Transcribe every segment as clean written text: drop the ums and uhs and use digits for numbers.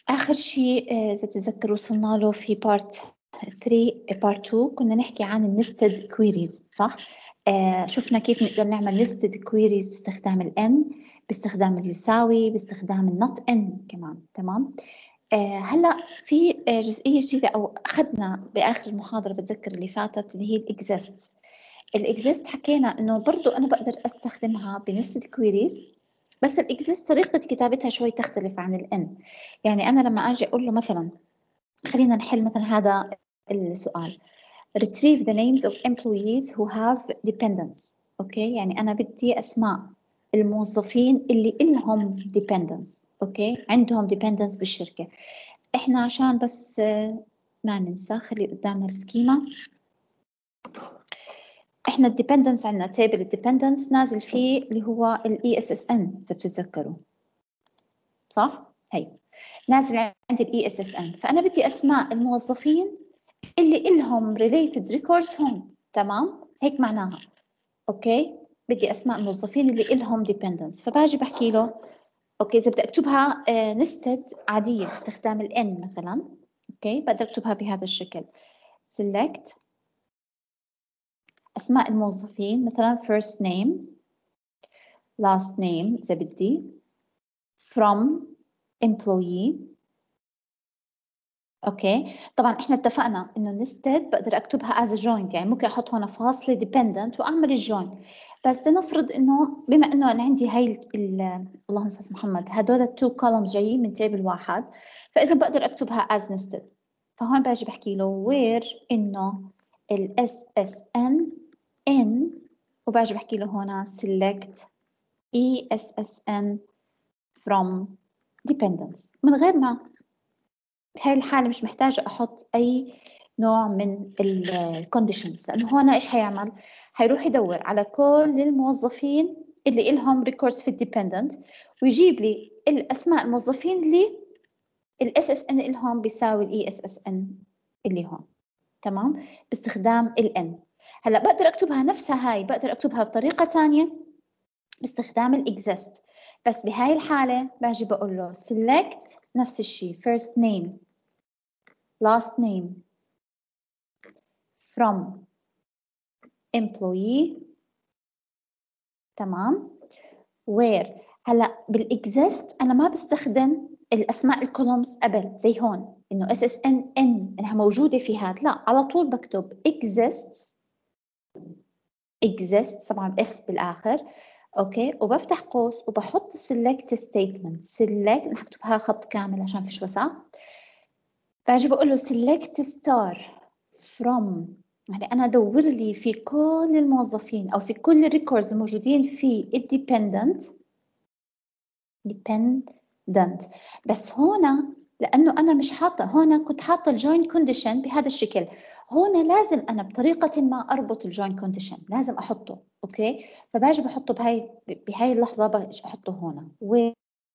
آخر شيء إذا بتتذكروا وصلنا له في بارت 3 بارت 2 كنا نحكي عن النستد كويريز صح؟ شفنا كيف نقدر نعمل نستد كويريز باستخدام الان، باستخدام اليساوي، باستخدام النوت ان كمان. تمام. هلا في جزئيه جديده او اخذنا باخر المحاضره بتذكر اللي فاتت اللي هي الاكزيست. الاكزيست حكينا انه برضو انا بقدر استخدمها بنستد كويريز، بس الاكزيست طريقه كتابتها شوي تختلف عن الان. يعني انا لما اجي اقول له مثلا خلينا نحل مثلا هذا السؤال retrieve the names of employees who have dependents. اوكي، يعني انا بدي اسماء الموظفين اللي إلهم dependents. اوكي، عندهم dependents بالشركة. احنا عشان بس ما ننسى، خلي قدامنا السكيما. احنا الديبندنس عندنا تيبل الديبندنس نازل فيه اللي هو الاي اس اس ان اذا بتتذكروا صح؟ هي نازل عندي الاي اس اس ان، فانا بدي اسماء الموظفين اللي إلهم related records هون. تمام، هيك معناها. اوكي، بدي اسماء الموظفين اللي إلهم dependents، فباجي بحكي له اوكي اذا بدي اكتبها نستد عاديه باستخدام الان مثلا. اوكي، بقدر اكتبها بهذا الشكل. select اسماء الموظفين مثلا first name last name اذا بدي from employee. اوكي، طبعا احنا اتفقنا انه نستد بقدر اكتبها as a joint، يعني ممكن احط هون فاصله dependent واعمل الجوين. بس لنفرض انه بما انه انا عندي هاي اللهم صل على محمد هدول التو columns جايين من تيبل واحد، فاذا بقدر اكتبها as nested. فهون باجي بحكي له where انه ال SSN in، وباجي بحكي له هون select ESSN from dependents. من غير ما بهاي الحالة مش محتاجة أحط أي نوع من الكونديشنز، لأنه هون إيش هيعمل؟ هيروح يدور على كل الموظفين اللي إلهم ريكوردز في الديبندنت، ويجيب لي الأسماء الموظفين اللي الاس اس ان إلهم بيساوي الاي اس اس ان اللي هون. تمام، باستخدام الان. هلا بقدر أكتبها نفسها هاي، بقدر أكتبها بطريقة تانية باستخدام الاكزيست، بس بهاي الحالة باجي بقول له select نفس الشيء first name last name from employee. تمام، where هلا بالاكزيست انا ما بستخدم الاسماء الكولومز قبل زي هون انه اس اس ان ان انها موجوده في هذا، لا على طول بكتب exists طبعا اس بالاخر. اوكي، وبفتح قوس وبحط select statement. select انا حكتبها خط كامل عشان فيش وسع. باجي بقول له select star from، يعني أنا أدور لي في كل الموظفين أو في كل الريكوردز الموجودين في dependent. بس هنا لأنه أنا مش حاطة هنا، كنت حاطة الجوين كونديشن بهذا الشكل، هنا لازم أنا بطريقة ما أربط الجوين كونديشن، لازم أحطه. أوكي، فباجي بحطه بهاي اللحظة باجي أحطه هنا و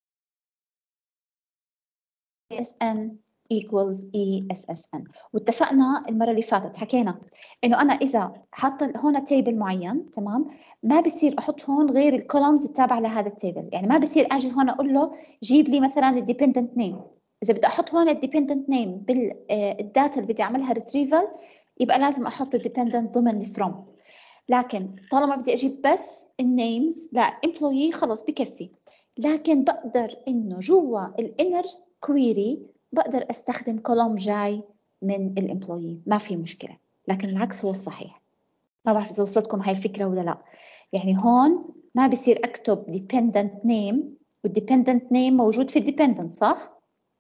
SN equals ESSN. واتفقنا المرة اللي فاتت حكينا إنه أنا إذا حاطة هون تيبل معين تمام، ما بصير أحط هون غير الكولومز التابعة لهذا التيبل. يعني ما بصير أجي هون أقول له جيب لي مثلا الديبندنت نيم. إذا بدي أحط هون الديبندنت نيم بالداتا اللي بدي أعملها ريتريفل، يبقى لازم أحط الديبندنت ضمن الفروم. لكن طالما بدي أجيب بس النيمز لا employee خلص بكفي. لكن بقدر إنه جوا الانر كويري بقدر استخدم كولوم جاي من الامبلويي، ما في مشكله. لكن العكس هو الصحيح. ما بعرف اذا وصلتكم هاي الفكره ولا لا. يعني هون ما بصير اكتب dependent name والdependent name موجود في الديبندنت صح؟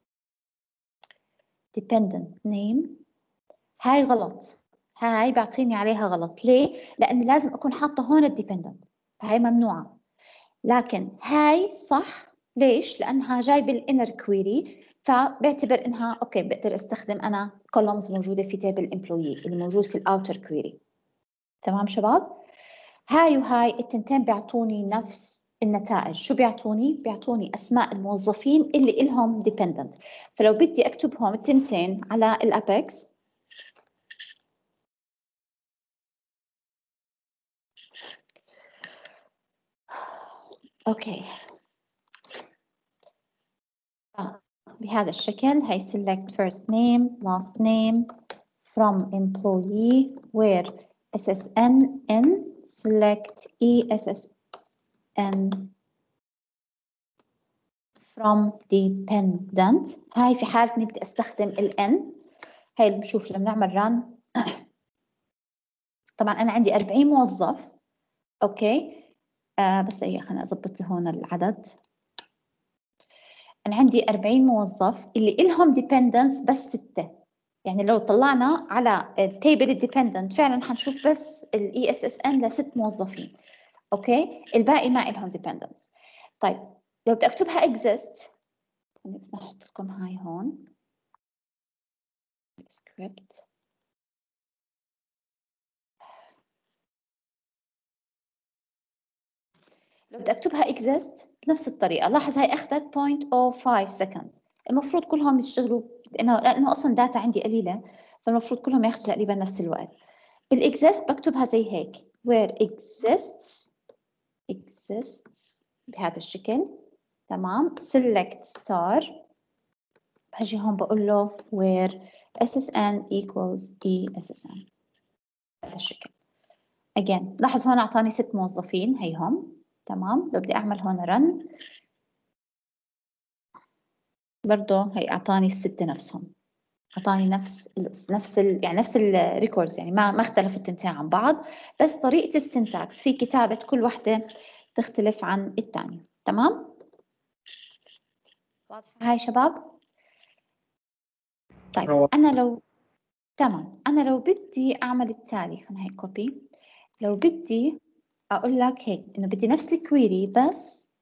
dependent name هاي غلط، هاي بعطيني عليها غلط. ليه؟ لأن لازم أكون حاطة هون الديبندنت، فهي ممنوعة. لكن هاي صح. ليش؟ لأنها جاي بالإنر كويري، فبعتبر إنها أوكي بقدر استخدم أنا كولومز موجودة في تيبل امبلويي اللي موجود في الأوتر كويري. تمام شباب؟ هاي وهاي التنتين بيعطوني نفس النتائج. شو بيعطوني؟ بيعطوني أسماء الموظفين اللي إلهم dependent. فلو بدي أكتبهم التنتين على الأبيكس، أوكي بهذا الشكل. هي select first name last name from employee where SSN in select ESSN from dependent. هاي في حالة إني بدي أستخدم ال N. هاي بنشوف لما نعمل run. طبعا أنا عندي 40 موظف. أوكي بس خليني أضبط هون العدد. أنا عندي 40 موظف اللي إلهم dependents بس 6. يعني لو طلعنا على table dependent فعلا حنشوف بس ال ESSN ل6 موظفين. أوكي الباقي ما إلهم dependents. طيب لو بدي أكتبها exist، بس نحط لكم هاي هون script. لو بدي أكتبها exist بنفس الطريقة. لاحظ هاي أخذت 0.05 seconds. المفروض كلهم يشتغلوا لأنه أصلا داتا عندي قليلة، فالمفروض كلهم ياخذوا تقريبا نفس الوقت. الexist بكتبها زي هيك where exists بهذا الشكل. تمام select star. بجي هون بقول له where SSN equals ESSN بهذا الشكل. again لاحظ هون أعطاني 6 موظفين هيهم. تمام لو بدي أعمل هون run برضه هي أعطاني ال6 نفسهم. أعطاني نفس الريكوردز، يعني ما اختلفوا التنتين عن بعض، بس طريقة السنتاكس في كتابة كل وحدة تختلف عن الثانية. تمام واضحة هاي شباب؟ طيب أنا لو بدي أعمل التالي، خلينا هيك كوبي. لو بدي أقول لك هيك إنه بدي نفس الكويري بس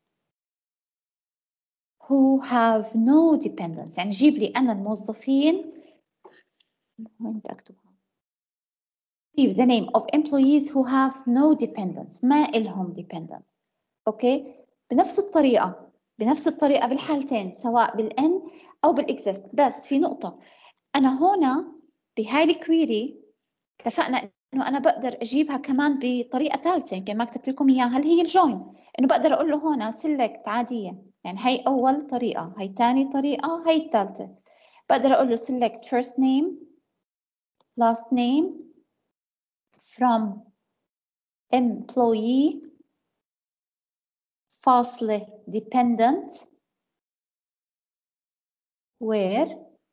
who have no dependence، يعني جيب لي أنا الموظفين. وين بدي أكتبها؟ Give the name of employees who have no dependence، ما إلهم dependence. أوكي بنفس الطريقة بالحالتين، سواء بالN أو بالexist. بس في نقطة، أنا هنا بهاي الكويري اتفقنا إنه أنا بقدر أجيبها كمان بطريقة ثالثة، يمكن ما كتبت لكم إياها، هل هي الجوين. إنه بقدر أقول له هنا select عادية، يعني هي أول طريقة، هي ثاني طريقة، هي الثالثة. بقدر أقول له select first name last name from employee فاصلة dependent where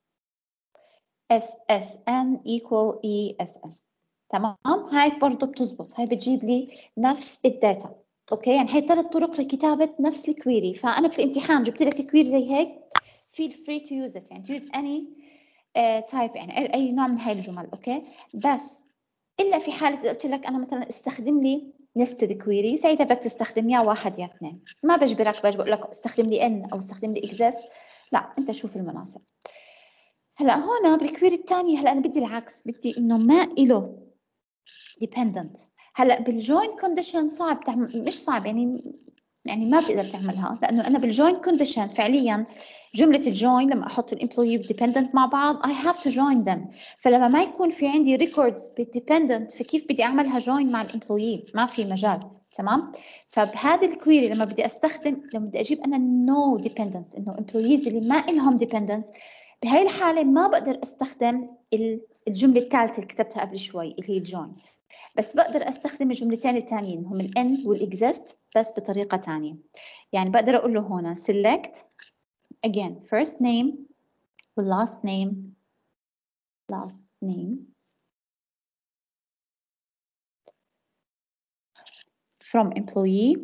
SSN equal ESS. تمام هاي برضو بتزبط، هاي بتجيب لي نفس الداتا. اوكي يعني هي 3 طرق لكتابة نفس الكويري. فأنا في الامتحان جبت لك كويري زي هيك feel free to use it، يعني to use any type، يعني أي نوع من هاي الجمل. اوكي بس إلا في حالة إذا قلت لك أنا مثلا استخدم لي nested query، ساعتها بدك تستخدم يا 1 يا 2. ما بجبرك، بقول لك استخدم لي n أو استخدم لي exist، لا أنت شوف المناسب. هلا هون بالكويري الثانية، هلا أنا بدي العكس، بدي إنه ما إله dependent. هلا بالjoin condition صعب تعمل، مش صعب يعني ما بتقدر تعملها، لأنه أنا بالjoin condition فعليا جملة الjoin لما أحط الemployee والdependent مع بعض I have to join them. فلما ما يكون في عندي records بالdependent فكيف بدي أعملها join مع الemployee؟ ما في مجال. تمام فبهذا الكويري لما بدي أجيب أنا no dependence، إنه employees اللي ما إلهم dependence، بهاي الحالة ما بقدر أستخدم الجملة الثالثة اللي كتبتها قبل شوي اللي هي الجوين، بس بقدر أستخدم الجملتين الثانيين هم الN والexist بس بطريقة ثانية. يعني بقدر أقول له هنا select again first name last name from employee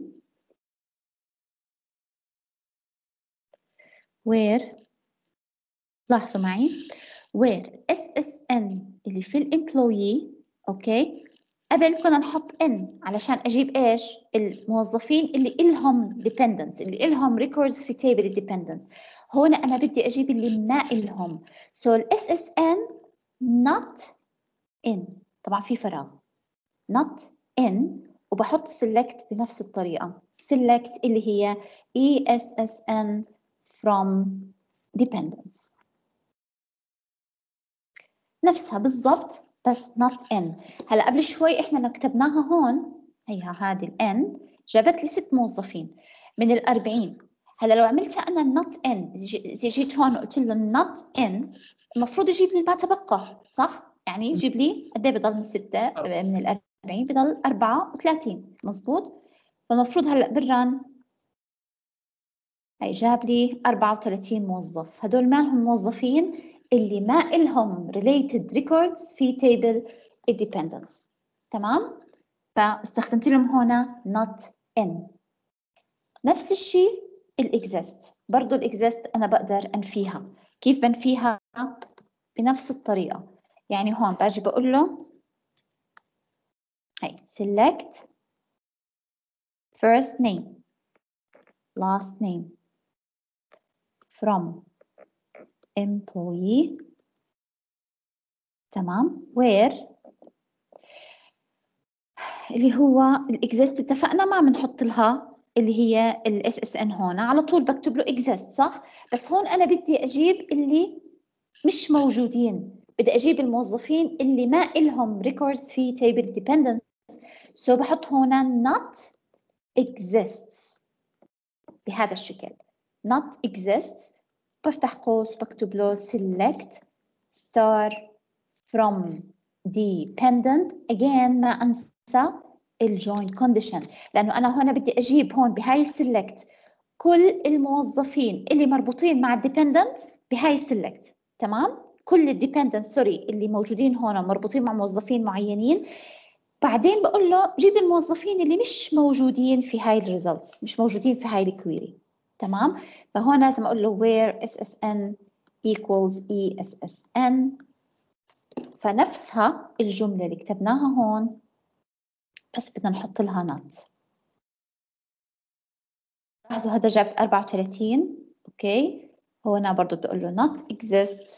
where، لاحظوا معي where SSN اللي في الemployee. أوكي قبل كنا نحط N علشان أجيب إيش؟ الموظفين اللي إلهم dependence، اللي إلهم records في table dependence. هون أنا بدي أجيب اللي ما إلهم، so ال SSN not in، طبعا في فراغ not in، وبحط select بنفس الطريقة select اللي هي ESSN from dependence، نفسها بالضبط بس not in. هلا قبل شوي احنا كتبناها هون، هيها هذه ال N جابت لي 6 موظفين من ال 40. هلا لو عملتها انا not in، اذا جيت هون وقلت له not in، المفروض يجيب لي ما تبقى، صح؟ يعني يجيب لي قد ايه بضل من 6 من ال 40 بضل 34، مزبوط؟ فالمفروض هلا بالرن هي جاب لي 34 موظف، هدول مالهم موظفين اللي ما إلهم related records في table dependence، تمام؟ فاستخدمت لهم هنا not in. نفس الشيء الexist، برضو الexist أنا بقدر أنفيها. كيف بنفيها؟ بنفس الطريقة. يعني هون باجي بقول له هي select first name last name from employee، تمام، where اللي هو الإكزيست اتفقنا ما بنحط لها اللي هي الاس اس ان هون، على طول بكتب له اكزيست، صح؟ بس هون انا بدي اجيب اللي مش موجودين، بدي اجيب الموظفين اللي ما إلهم ريكوردز في تيبل ديبندنس، سو بحط هون not exists بهذا الشكل. not exists بفتح قوس بكتب له select star from dependent، again ما انسى الجوين كونديشن، لانه انا هنا بدي اجيب هون بهاي السلكت كل الموظفين اللي مربوطين مع الديبندنت بهاي السلكت، تمام؟ كل الديبندنت سوري اللي موجودين هون مربوطين مع موظفين معينين، بعدين بقول له جيب الموظفين اللي مش موجودين في هاي الريزلتس، مش موجودين في هاي الكويري، تمام؟ فهون لازم اقول له where SSN equals ESSN، فنفسها الجملة اللي كتبناها هون بس بدنا نحط لها not. لاحظوا هذا جاب 34، اوكي، هنا برضو بقول له not exist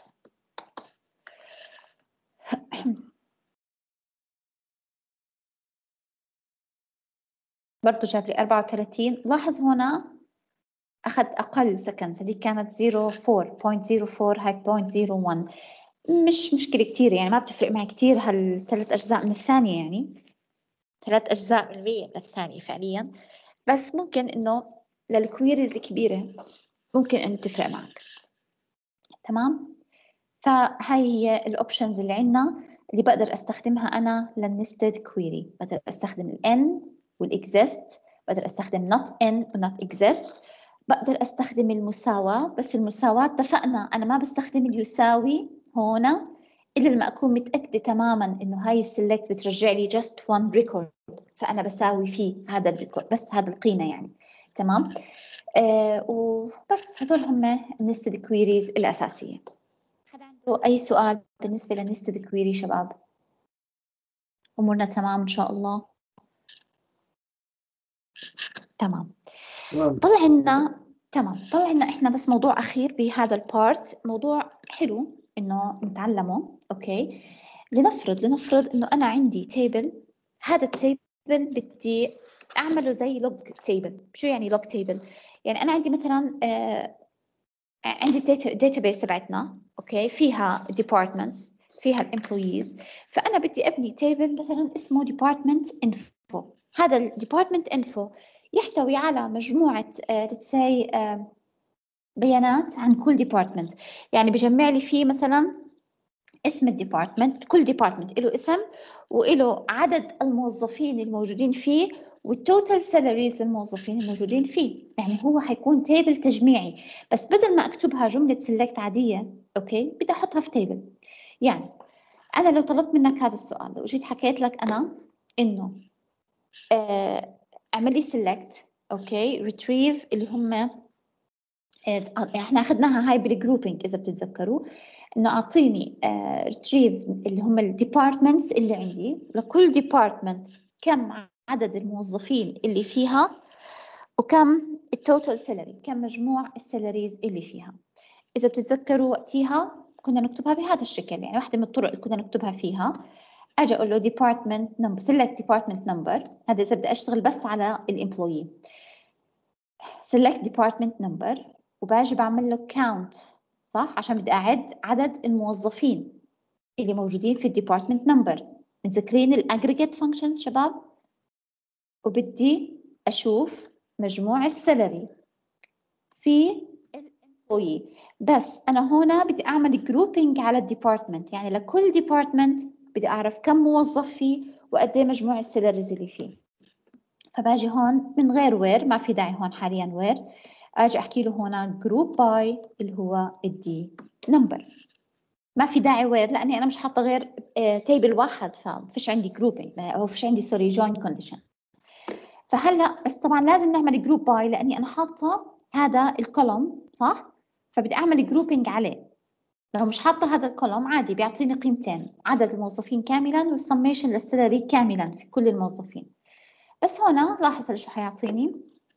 برضو جاب لي 34. لاحظ هنا أخذ أقل سكند، هذه كانت 0.04 هاي 0.01، مش مشكلة كتير يعني، ما بتفرق معي كتير هالثلاث أجزاء من الثانية، يعني 3 أجزاء من الثانية فعليا، بس ممكن إنه للكويريز الكبيرة ممكن إنه تفرق معك، تمام؟ فهاي هي الأوبشنز اللي عندنا اللي بقدر أستخدمها أنا للنستد كويري. بقدر أستخدم ال N والإكزيست، بقدر أستخدم not in و not exist، بقدر أستخدم المساواة، بس المساواة اتفقنا أنا ما بستخدم اليساوي هنا إلا لما أكون متأكدة تماماً إنه هاي السلكت بترجع لي just one record، فأنا بساوي فيه هذا الريكورد بس هذا القيمة يعني، تمام؟ وبس هدول هم النستد كويريز الأساسية. حدا عنده أي سؤال بالنسبة للنستد كويري شباب؟ أمورنا تمام إن شاء الله؟ تمام. طلع عنا تمام، طلع عنا إحنا بس موضوع أخير بهذا البارت، موضوع حلو إنه نتعلمه، أوكي؟ لنفرض إنه أنا عندي تيبل، هذا التيبل بدي أعمله زي لوج تيبل. شو يعني لوج تيبل؟ يعني أنا عندي مثلاً عندي الداتابيس تبعتنا، اوكي، فيها departments، فيها الامبلويز، فانا بدي ابني تيبل مثلا اسمه department info. هذا ال department info يحتوي على مجموعه let's say بيانات عن كل department، يعني بجمع لي فيه مثلا اسم الديبارتمنت، كل ديبارتمنت له اسم وله عدد الموظفين الموجودين فيه والتوتال سالاريز للموظفين الموجودين فيه، يعني هو حيكون تيبل تجميعي، بس بدل ما اكتبها جملة سيلكت عادية، اوكي، بدي احطها في تيبل. يعني انا لو طلبت منك هذا السؤال، لو جيت حكيت لك انا انه اعمل لي سيلكت، اوكي، ريتريف اللي هم احنا اخذناها هاي بالجروبينج اذا بتتذكروا، انه اعطيني ريتريف اللي هم الديبارتمنتس اللي عندي، لكل ديبارتمنت كم عدد الموظفين اللي فيها وكم التوتال سالري، كم مجموع السالاريز اللي فيها. اذا بتتذكروا وقتها كنا نكتبها بهذا الشكل، يعني واحدة من الطرق اللي كنا نكتبها فيها اجي اقول له department number select department number، هذا اذا بدي اشتغل بس على الامبلويي، select department number وباجي بعمل له count، صح؟ عشان بدي أعد عدد الموظفين اللي موجودين في الديبارتمنت نمبر. متذكرين الاجريجيت فانكشنز شباب؟ وبدي أشوف مجموع السالري في الامبلوي. بس أنا هنا بدي أعمل جروبينج على الديبارتمنت، يعني لكل ديبارتمنت بدي أعرف كم موظف فيه وقد إيه مجموع السالاريز اللي فيه. فباجي هون من غير وير، ما في داعي هون حاليا وير، اجي احكي له هنا جروب باي اللي هو الدي نمبر. ما في داعي وير لاني انا مش حاطه غير تيبل واحد، ففيش عندي جروبينج او فيش عندي سوري جوين كونديشن. فهلا بس طبعا لازم نعمل جروب باي لاني انا حاطه هذا الكولوم صح، فبدي اعمل جروبينج عليه. لو مش حاطه هذا الكولوم عادي بيعطيني قيمتين، عدد الموظفين كاملا والسميشن للسالري كاملا في كل الموظفين. بس هنا لاحظ شو حيعطيني.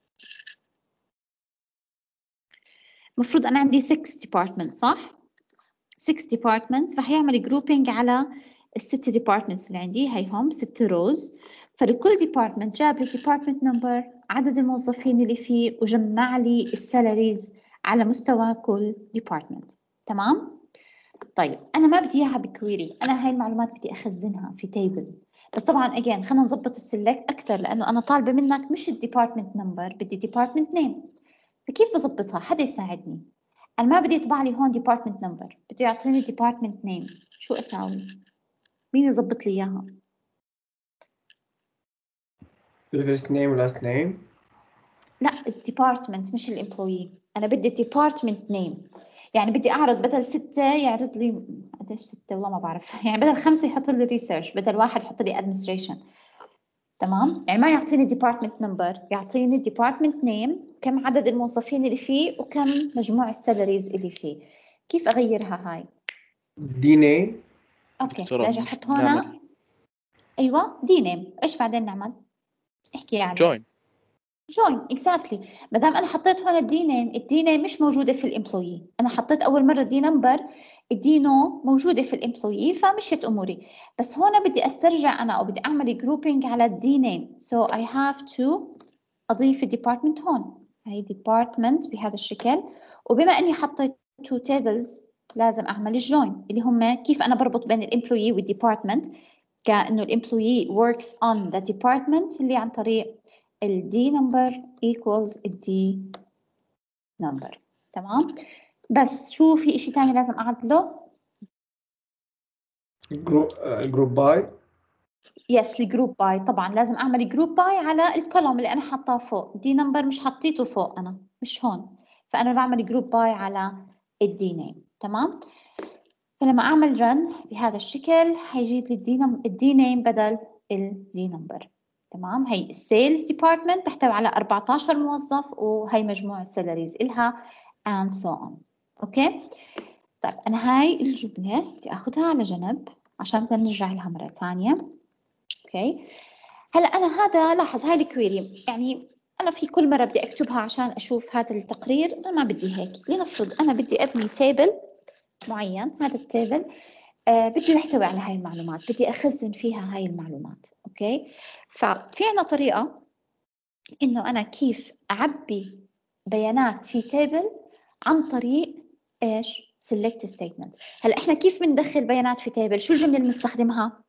المفروض أنا عندي 6 departments صح؟ 6 departments، فحيعمل grouping على ال6 departments اللي عندي، هاي هم 6 rows. فلكل department جاب لي department number، عدد الموظفين اللي فيه، وجمع لي السالاريز على مستوى كل department. تمام؟ طيب أنا ما بدي إياها بكويري، أنا هاي المعلومات بدي أخزنها في تيبل. بس طبعا again خلينا نظبط السلكت أكثر لأنه أنا طالبة منك مش الديبارتمنت نمبر، بدي department name. فكيف بظبطها؟ حدا يساعدني. أنا ما بدي يطبع لي هون department number، بده يعطيني department name. شو أساوي؟ مين يظبط لي إياها؟ first name last name. لا الديبارتمنت مش الامبلويي، أنا بدي department name. يعني بدي أعرض بدل 6 يعرض لي قديش 6 والله ما بعرف يعني بدل 5 يحط لي research، بدل 1 يحط لي administration. تمام؟ يعني ما يعطيني department number، يعطيني department name، كم عدد الموظفين اللي فيه وكم مجموع السالاريز اللي فيه. كيف أغيرها هاي؟ دي نيم. اوكي دكتورة بدي اجي مش احط هنا نعمل ايوه دي نيم. ايش بعدين نعمل؟ احكي يعني جوين. جوين اكزاكتلي. ما دام انا حطيت هون الدي نيم، الدي نيم مش موجوده في الامبلويي، انا حطيت اول مره دي نمبر، الدي نو موجوده في الامبلويي فمشيت اموري. بس هون بدي استرجع انا او بدي اعمل جروبينج على الدي نيم، سو اي هاف تو اضيف الديبارتمنت هون. هي ديبارتمنت بهذا الشكل، وبما اني حطيت تو تيبلز لازم اعمل الجوين اللي هم كيف انا بربط بين الامبلويي والديبارتمنت، كأنه الامبلويي works on the department اللي عن طريق ال D number equals ال D number. تمام؟ بس شو في إشي تاني لازم أعدله؟ جروب باي. يس الجروب باي، طبعا لازم أعمل جروب باي على الكولوم اللي أنا حاطاه فوق. D number مش حطيته فوق أنا، مش هون، فأنا بعمل جروب باي على ال D name. تمام؟ فلما أعمل run بهذا الشكل هيجيب لي ال D name بدل ال D number. تمام؟ هي السيلز ديبارتمنت تحتوي على 14 موظف وهي مجموع السالاريز إلها and so on. اوكي؟ طيب أنا هاي الجملة بدي آخذها على جنب عشان بدنا نرجع لها مرة ثانية. اوكي؟ هلا أنا هذا لاحظ هاي الكويري، يعني أنا في كل مرة بدي أكتبها عشان أشوف هذا التقرير، أنا ما بدي هيك. لنفرض أنا بدي أبني تيبل معين، هذا التيبل بده يحتوي على هاي المعلومات، بدي أخزن فيها هاي المعلومات. أوكي؟ ففي عنا طريقة إنه أنا كيف أعبي بيانات في تيبل عن طريق إيش؟ select statement. هلا إحنا كيف بندخل بيانات في تيبل؟ شو الجملة اللي بنستخدمها؟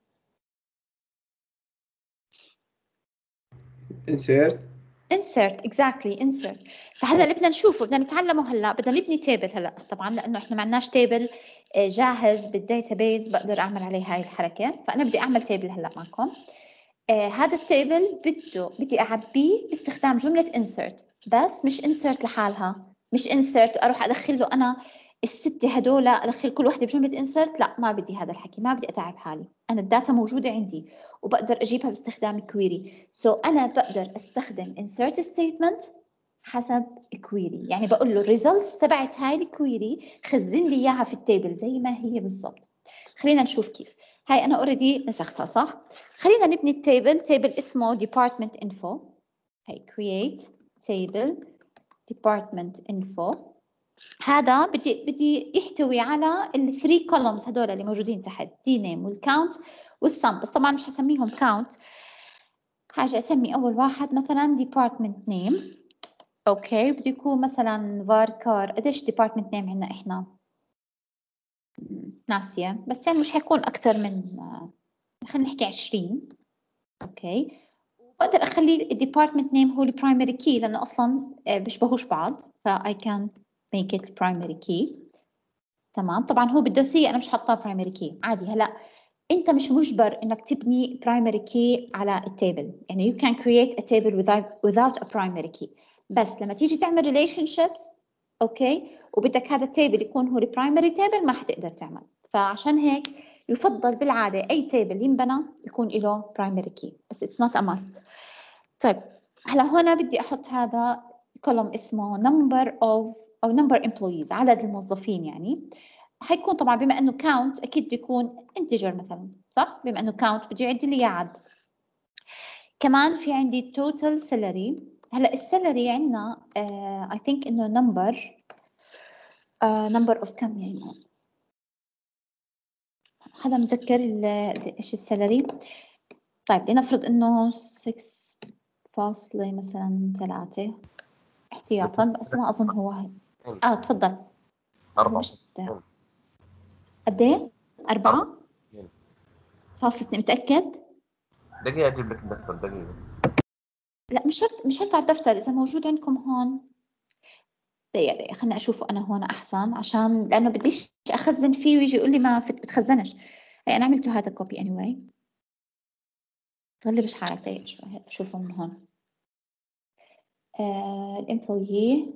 insert exactly insert. فهلا اللي بدنا نشوفه بدنا نتعلمه هلا، بدنا نبني تيبل هلا طبعا لانه احنا ما عندناش تيبل جاهز بالداتابيز بقدر اعمل عليه هاي الحركه، فانا بدي اعمل تيبل هلا معكم. هذا التيبل بدي اعبيه باستخدام جمله insert، بس مش insert لحالها، مش insert اروح ادخل له انا الستة هدول ادخل كل وحده بجمله insert، لا ما بدي هذا الحكي، ما بدي اتعب حالي، انا الداتا موجوده عندي وبقدر اجيبها باستخدام كويري. انا بقدر استخدم insert statement حسب كويري، يعني بقول له الريزلتس تبعت هاي الكويري خزن لي اياها في التيبل زي ما هي بالضبط. خلينا نشوف كيف. هاي انا اوريدي نسختها صح. خلينا نبني التيبل، تيبل اسمه department info. هاي create table department info. هذا بدي يحتوي على الثري columns هدول اللي موجودين تحت، دي نيم والكاونت والسم، بس طبعا مش هسميهم كاونت، حاجة اسمي اول واحد مثلا department name. اوكي بده يكون مثلا varchar، قديش department name عندنا احنا؟ ناسية، بس يعني مش حيكون اكثر من خلينا نحكي 20. اوكي بقدر اخلي الديبارتمنت نيم هو البرايمري كي لانه اصلا بيشبهوش بعض، فاي كان ميك ات البرايمري كي. تمام. طبعا هو بالدوسيه انا مش حاطاه برايمري كي عادي. هلا انت مش مجبر انك تبني برايمري كي على التيبل، يعني you can create a table without a primary key. بس لما تيجي تعمل relationships اوكي وبدك هذا التيبل يكون هو البرايمري تيبل ما حتقدر تعمل. فعشان هيك يفضل بالعاده اي تيبل ينبنى يكون له برايمري كي، بس it's not a must. طيب هلا هنا بدي احط هذا column اسمه number of او number employees، عدد الموظفين يعني. حيكون طبعا بما انه count اكيد بده يكون integer مثلا، صح؟ بما انه count بده يعد لي اياه عد. كمان في عندي total salary. هلا السالري عندنا I think انه number of كم يعني؟ حدا متذكر ايش السالري؟ طيب لنفرض انه 6 فاصلة مثلا 3 احتياطا، بس ما اظن هو هي. تفضل. هو 4 مش 6. قد ايه؟ 4 فاصلة 2 متأكد؟ دقيقة أجيب لك الدفتر دقيقة. لا مش شرط على الدفتر، إذا موجود عندكم هون. دقيقة خليني أشوفه أنا هون أحسن، عشان لأنه بديش أخزن فيه ويجي يقول لي ما بتخزنش. هي أنا عملته هذا كوبي anyway. طلع بش حالك دقيقة شوي هيك بشوفه من هون. الإمبلويي،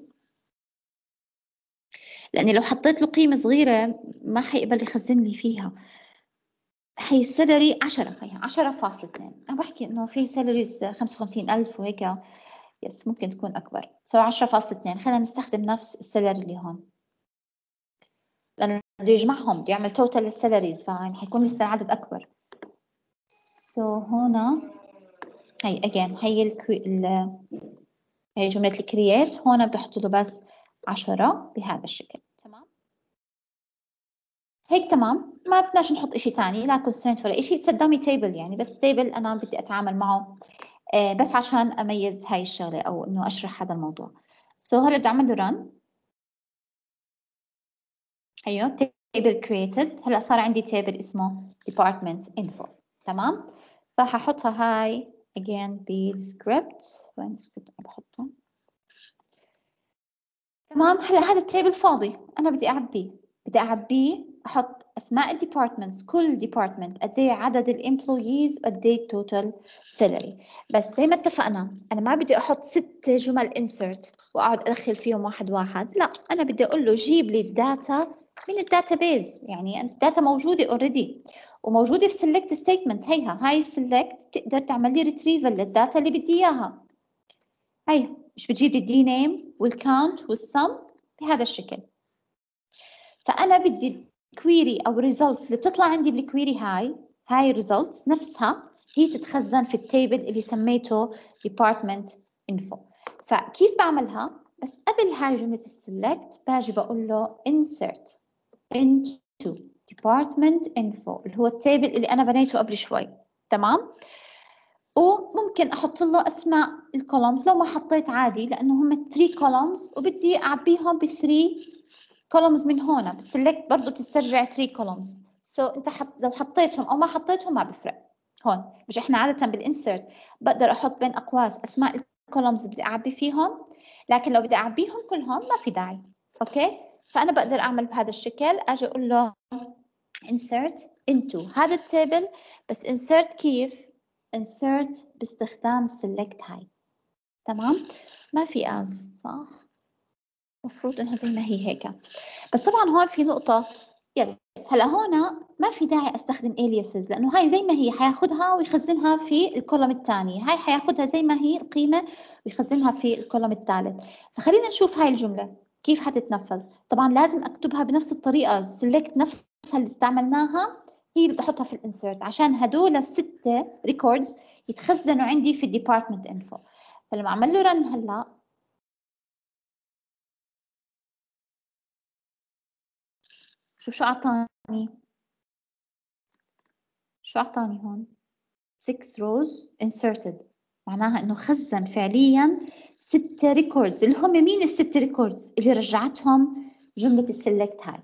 لأني لو حطيت له قيمة صغيرة ما حيقبل يخزن لي فيها. هي السالري 10، هي 10.2. أنا بحكي إنه في سالاريز 55,000 وهيك، يس ممكن تكون أكبر. 10.2. خلينا نستخدم نفس السالري اللي هون، لأنه بده يجمعهم، بده يعمل توتال السالاريز، فيعني حيكون لسه العدد أكبر. هنا هي again هي جملة الكرييت. هون بدي أحط له بس 10 بهذا الشكل. تمام هيك تمام. ما بدناش نحط إشي تاني، لا constraint ولا إشي. تصدمي تيبل يعني، بس تيبل أنا بدي أتعامل معه بس عشان أميز هاي الشغلة أو إنه أشرح هذا الموضوع. هلا بدي أعمل له run. أيوه table created. هلا صار عندي table اسمه department info. تمام. فححطها هاي again بالسكريبت. وين السكريبت أنا بحطه؟ تمام. هلا هذا التيبل فاضي، أنا بدي أعبيه. أحط أسماء الديبارتمنتس، كل ديبارتمنت قد إيه عدد الإمبلويز وقد إيه التوتال سالري. بس زي ما اتفقنا أنا ما بدي أحط 6 جمل insert وأقعد أدخل فيهم واحد واحد، لا أنا بدي أقول له جيب لي الداتا من الداتابيز. يعني الداتا موجودة اوريدي وموجودة في select statement. هاي select تقدر تعمل لي retrieval للداتا اللي بدي إياها. هي مش بتجيب لي الدي نيم والكاونت والسم بهذا الشكل. فأنا بدي الكويري أو results اللي بتطلع عندي بالكويري هاي results نفسها هي تتخزن في التيبل اللي سميته department info. فكيف بعملها؟ بس قبل هاي جملة السلكت باجي بقول له insert into department info اللي هو التيبل اللي أنا بنيته قبل شوي. تمام؟ وممكن أحط له أسماء الكولومز لو ما حطيت عادي، لأنه هم 3 كولومز وبدي أعبيهم ب 3 كولومز من هون. بس select برضه بتسترجع 3 كولومز. أنت لو حطيتهم أو ما حطيتهم ما بفرق. هون مش إحنا عادة بالإنسرت بقدر أحط بين أقواس أسماء الكولومز بدي أعبي فيهم، لكن لو بدي أعبيهم كلهم ما في داعي. أوكي. فأنا بقدر أعمل بهذا الشكل. أجي أقول له insert into هذا التيبل. بس insert كيف؟ insert باستخدام select هاي. تمام. ما في as صح؟ مفروض انها زي ما هي هيك. بس طبعا هون في نقطة. يس هلا هون ما في داعي استخدم aliases، لانه هاي زي ما هي حياخدها ويخزنها في الكولوم الثاني. هاي حياخدها زي ما هي القيمة ويخزنها في الكولوم الثالث. فخلينا نشوف هاي الجملة كيف حتتنفذ. طبعا لازم اكتبها بنفس الطريقة. select نفسها اللي استعملناها هي اللي بدي احطها في الانسرت، عشان هدول ال6 ريكوردز يتخزنوا عندي في الديبارتمنت انفو. فلما اعمل له رن هلا شو أعطاني؟ شو أعطاني هون؟ 6 rows inserted. معناها إنه خزن فعلياً 6 records اللي هم مين ال6 records اللي رجعتهم جملة السلكت هاي.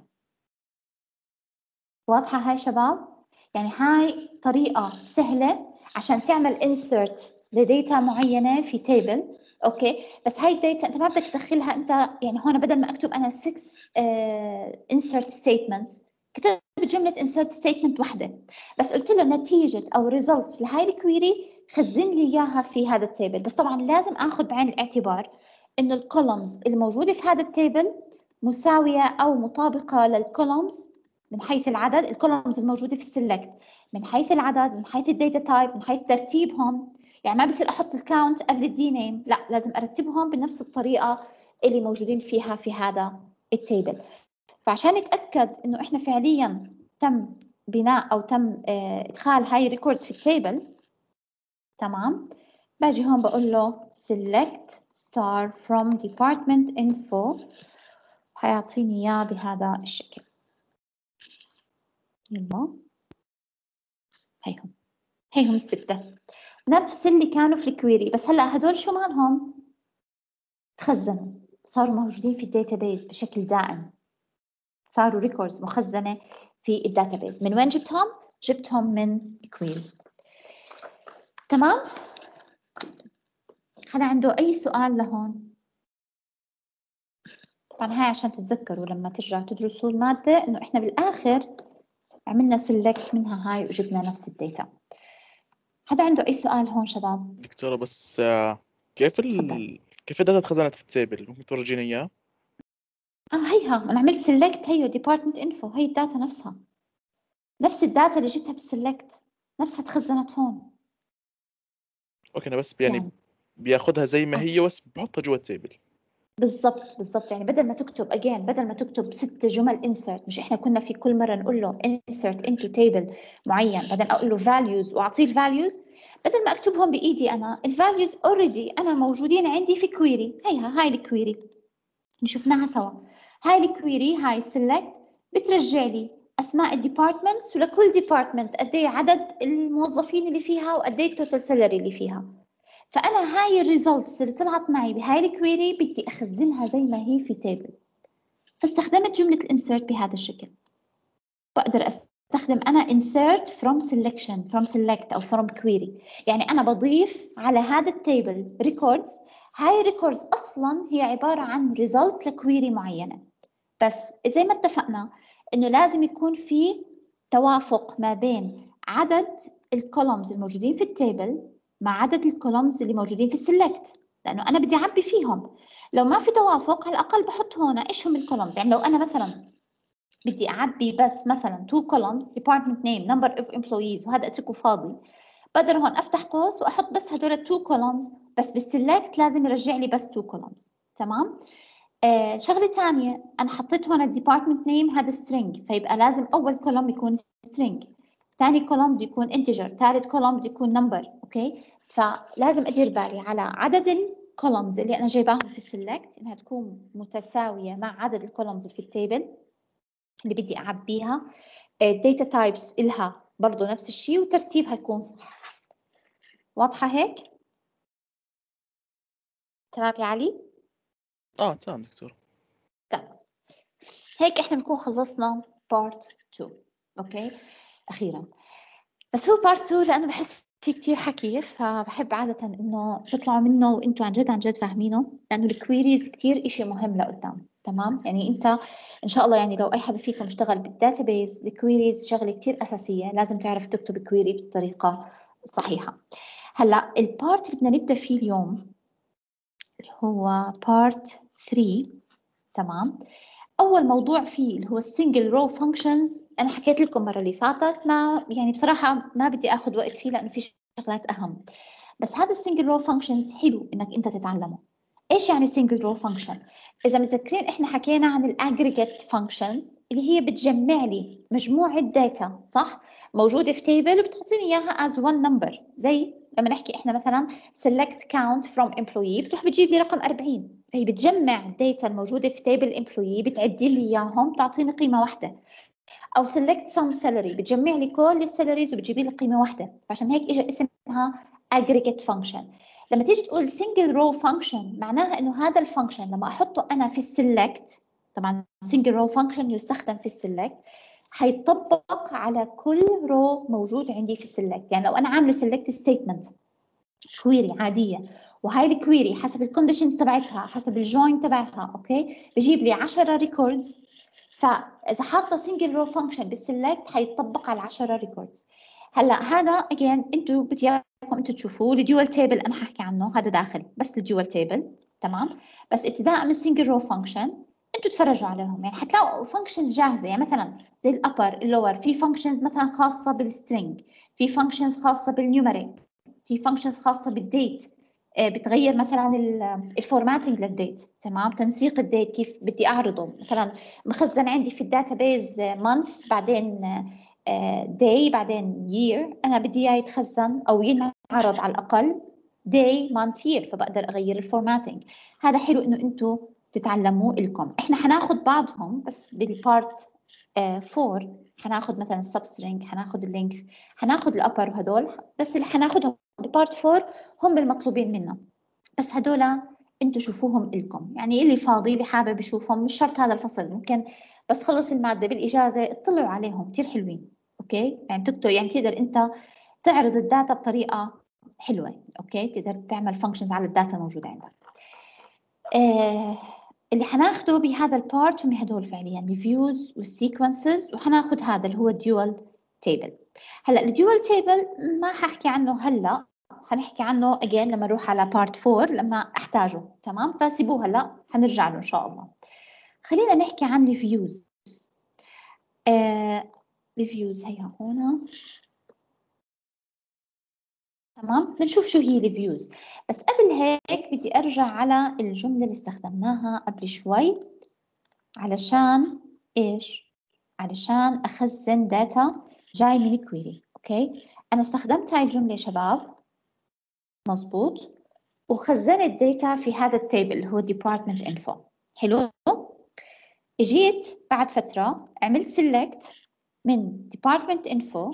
واضحة هاي شباب؟ يعني هاي طريقة سهلة عشان تعمل insert لديتا معينة في تيبل، اوكي، بس هاي الداتا انت ما بدك تدخلها انت، يعني هون بدل ما اكتب انا 6 insert statements كتبت جملة insert statement واحدة، بس قلت له نتيجة او results لهاي الكويري خزن لي اياها في هذا التيبل. بس طبعا لازم اخذ بعين الاعتبار انه الكولومز الموجودة في هذا التيبل مساوية او مطابقة للكولومز من حيث العدد، الكولومز الموجودة في السلكت من حيث العدد، من حيث الداتا تايب، من حيث ترتيبهم. يعني ما بصير احط الكاونت قبل الدي نيم، لا لازم ارتبهم بنفس الطريقه اللي موجودين فيها في هذا التيبل. فعشان نتاكد انه احنا فعليا تم بناء او تم ادخال هاي الريكوردز في التيبل، تمام، باجي هون بقول له select star from department info، حيعطيني اياه بهذا الشكل. يلا هيهم الستة نفس اللي كانوا في الكويري، بس هلا هدول شو مالهم؟ تخزنوا، صاروا موجودين في الداتابيز بشكل دائم، صاروا ريكوردز مخزنة في الداتابيز. من وين جبتهم؟ جبتهم من كويري. تمام؟ حدا عنده أي سؤال لهون؟ طبعا هاي عشان تتذكروا لما ترجعوا تدرسوا المادة إنه إحنا بالآخر عملنا سيلكت منها هاي وجبنا نفس الداتا. حدا عنده أي سؤال هون شباب؟ دكتورة بس كيف تفضل. كيف الداتا اتخزنت في التيبل؟ ممكن تورجيني اياه؟ هيها أنا عملت سيلكت، هيو ديبارتمنت انفو، هي الداتا نفسها، نفس الداتا اللي جبتها بالسيلكت نفسها تخزنت هون. اوكي، انا بس يعني بياخدها زي ما هي بس بحطها جوا التيبل. بالضبط، يعني بدل ما تكتب بدل ما تكتب 6 جمل insert، مش احنا كنا في كل مرة نقول له insert into table معين، بعدين اقول له values واعطيه الفاليوز، بدل ما اكتبهم بايدي انا، الفاليوز اوريدي انا موجودين عندي في كويري. هاي الكويري اللي شفناها سوا، هاي الكويري، هاي select بترجع لي اسماء الديبارتمنتس، ولكل ديبارتمنت قد ايه عدد الموظفين اللي فيها وقد ايه التوتال سالري اللي فيها. فأنا هاي الريزلتس اللي طلعت معي بهاي الكويري بدي أخزنها زي ما هي في تيبل، فاستخدمت جملة الانسيرت بهذا الشكل. بقدر أستخدم أنا insert from selection from select أو from query، يعني أنا بضيف على هذا التيبل records، هاي records أصلاً هي عبارة عن result لكويري معينة، بس زي ما اتفقنا إنه لازم يكون في توافق ما بين عدد الكولومز الموجودين في التيبل مع عدد الكولومز اللي موجودين في السلكت، لأنه أنا بدي أعبي فيهم. لو ما في توافق على الأقل بحط هون إيش هم الكولومز. يعني لو أنا مثلا بدي أعبي بس مثلا 2 columns department name number of employees وهذا أتركه فاضي، بقدر هون أفتح قوس وأحط بس هدول 2 columns، بس بالسلكت لازم يرجع لي بس 2 columns. تمام؟ شغلة تانية، أنا حطيت هون الديبارتمنت نيم هذا string، فيبقى لازم أول كولوم يكون string، ثاني كولوم بده يكون integer، ثالث كولوم بده يكون number، أوكي؟ فلازم أدير بالي على عدد الكولومز اللي أنا جايباهم في السلكت إنها تكون متساوية مع عدد الكولومز في التيبل اللي بدي أعبيها. الداتا تايبس إلها برضو نفس الشيء وترتيبها يكون صح. واضحة هيك؟ تمام يا علي؟ تمام دكتور. تمام. هيك احنا بنكون خلصنا بارت 2. اوكي اخيرا. بس هو بارت 2 لانه بحس في كتير حكي، فبحب عادة انه تطلعوا منه وانتم عن جد فاهمينه، لانه الكويريز كتير اشي مهم لقدام. تمام، يعني انت ان شاء الله يعني لو اي حدا فيكم اشتغل بالداتابيز، الكويريز شغله كتير اساسيه، لازم تعرف تكتب كويري بالطريقه الصحيحه. هلا البارت اللي بدنا نبدا فيه اليوم هو بارت 3. تمام، أول موضوع فيه اللي هو السنجل رو فانكشنز. أنا حكيت لكم المرة اللي فاتت، ما يعني بصراحة ما بدي آخذ وقت فيه لأنه في شغلات أهم، بس هذا السنجل رو فانكشنز حلو إنك أنت تتعلمه. إيش يعني سنجل رو فانكشن؟ إذا متذكرين إحنا حكينا عن الأجريجيت فانكشنز اللي هي بتجمع لي مجموعة داتا، صح؟ موجودة في تيبل وبتعطيني إياها as one number، زي لما نحكي إحنا مثلا select count from employee بتروح بتجيب لي رقم 40، فهي بتجمع الداتا الموجودة في تيبل employee بتعدي لي إياهم تعطيني قيمة واحدة. أو select some salary بتجمع لي كل السالاريز وبتجيبي لي قيمة واحدة، فعشان هيك إجا اسمها aggregate function. لما تيجي تقول single row function معناها إنه هذا الفانكشن لما أحطه أنا في السلكت، طبعا single row function يستخدم في السلكت، حيطبق على كل رو موجود عندي في السلكت. يعني لو أنا عاملة select statement كويري عادية، وهاي الكويري حسب الكونديشنز تبعتها، حسب الجوين تبعها، اوكي، بجيب لي 10 ريكوردز. فاذا حاطه سنجل رو فانكشن بالسلكت حيطبق على 10 ريكوردز. هلا هذا اجين انتم بدي اياكم انتم تشوفوه الديوال تيبل، انا حاحكي عنه هذا داخل بس الديوال تيبل، تمام. بس ابتداء من السنجل رو فانكشن انتم تفرجوا عليهم، يعني حتلاقوا فانكشنز جاهزه، يعني مثلا زي الابر اللور في فانكشنز مثلا خاصه بالسترينج، في فانكشنز خاصه بالنيومريك، في فانكشنز خاصه بالديت، بتغير مثلا الفورماتنج للديت، تمام، تنسيق الديت كيف بدي اعرضه، مثلا مخزن عندي في الداتابيز مانث بعدين داي بعدين year، انا بدي اياه يتخزن او ينعرض على الاقل day month year، فبقدر اغير الفورماتنج. هذا حلو انه انتم تتعلموه لكم. احنا حناخذ بعضهم بس بالبارت 4، حناخذ مثلا السبسترينج، حناخذ اللينكس، حناخذ الابر، وهدول بس اللي حناخذهم ببارت 4 هم المطلوبين منا. بس هدول انتم شوفوهم لكم، يعني اللي فاضي اللي حابب يشوفهم، مش شرط هذا الفصل، ممكن بس خلص المادة بالإجازة اطلعوا عليهم، كثير حلوين. اوكي، يعني تكتب، يعني تقدر انت تعرض الداتا بطريقة حلوة، اوكي، تقدر تعمل فانكشنز على الداتا الموجودة عندك. اللي حناخده بهذا البارت هم هدول فعليا الفيوز والسيكونسز، وحناخد هذا اللي هو الديوال تيبل. هلا الديوال تيبل ما ححكي عنه هلا، حنحكي عنه again لما نروح على بارت 4 لما احتاجه، تمام، فسيبوه هلا حنرجع له ان شاء الله. خلينا نحكي عن الفيوز. الفيوز هيها هون، تمام، نشوف شو هي الفيوز. بس قبل هيك بدي ارجع على الجملة اللي استخدمناها قبل شوي، علشان ايش؟ علشان اخزن داتا جاي من كويري. اوكي، انا استخدمت هاي الجملة يا شباب، مزبوط، وخزنت داتا في هذا التيبل اللي هو department info. حلو، اجيت بعد فترة عملت select من department info،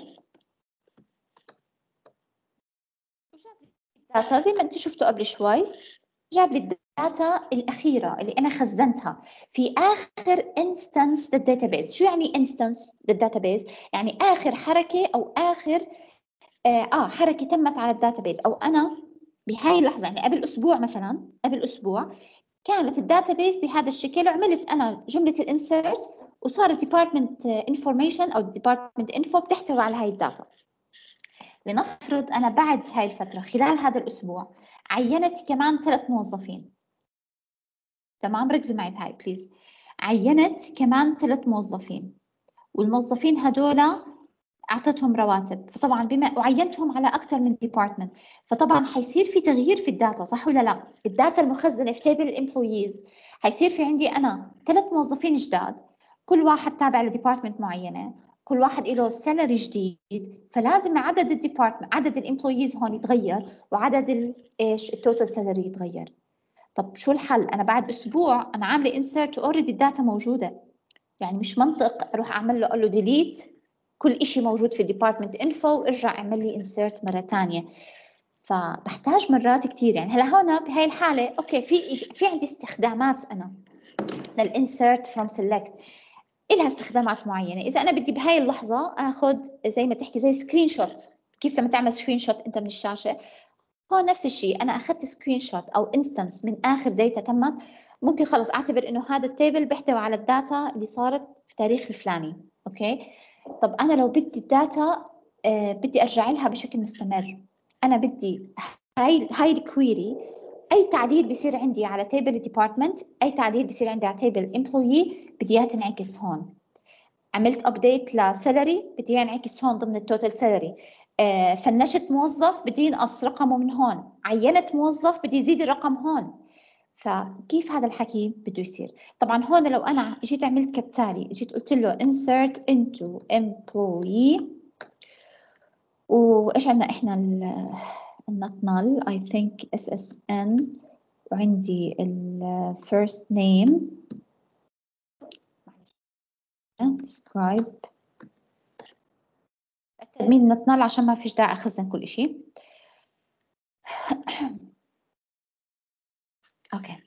وجاب لي الداتا زي ما انتم شفتوا قبل شوي، جاب لي الداتا الأخيرة اللي أنا خزنتها في آخر instance للداتابيز. شو يعني instance للداتابيز؟ يعني آخر حركة أو آخر حركة تمت على الداتابيز، أو أنا بهاي اللحظة، يعني قبل أسبوع مثلا، قبل أسبوع كانت الداتابيز بهذا الشكل، وعملت أنا جملة الانسيرت وصار department information أو department info بتحتوي على هاي الداتا. لنفرض أنا بعد هاي الفترة خلال هذا الأسبوع عينت كمان 3 موظفين، تمام، ركزوا معي بهاي بليز. عينت كمان 3 موظفين، والموظفين هدول أعطتهم رواتب، فطبعا بما وعينتهم على أكثر من ديبارتمنت، فطبعا حيصير في تغيير في الداتا، صح ولا لا؟ الداتا المخزنة في تيبل الامبلويز حيصير في عندي أنا 3 موظفين جداد، كل واحد تابع لديبارتمنت معينة، كل واحد له سالري جديد، فلازم عدد الديبارتمنت، عدد الامبلويز هون يتغير، وعدد ايش التوتال سالري يتغير. طب شو الحل؟ أنا بعد أسبوع أنا عاملة insert already الداتا موجودة، يعني مش منطق أروح أعمل له أقول له delete كل إشي موجود في department info وارجع اعمل لي insert مرة تانية. فبحتاج مرات كتير، يعني هلا هون بهاي الحالة أوكي في عندي استخدامات أنا للinsert from select، إلها استخدامات معينة. إذا أنا بدي بهاي اللحظة آخذ زي ما تحكي زي سكرين شوت، كيف لما تعمل سكرين شوت أنت من الشاشة، هو نفس الشيء، أنا أخذت سكرين شوت أو انستنس من آخر داتا تمت، ممكن خلص أعتبر إنه هذا التيبل بيحتوي على الداتا اللي صارت في التاريخ الفلاني. أوكي، طب أنا لو بدي الداتا بدي أرجع لها بشكل مستمر، أنا بدي هاي الكويري، أي تعديل بيصير عندي على تيبل الديبارتمنت، أي تعديل بيصير عندي على تيبل امبلويي بدي إياها تنعكس هون. عملت ابديت لسالري بدي ينعكس هون ضمن التوتال سالري، فنشت موظف بدي ينقص رقمه من هون، عينت موظف بدي يزيد الرقم هون. فكيف هذا الحكي بده يصير؟ طبعا هون لو انا جيت عملت كالتالي، جيت قلت له insert into employee، وايش عندنا احنا النطنل I think SSN، وعندي first name describe، مين نتنال عشان ما فيش داعي أخزن كل إشي. أوكي،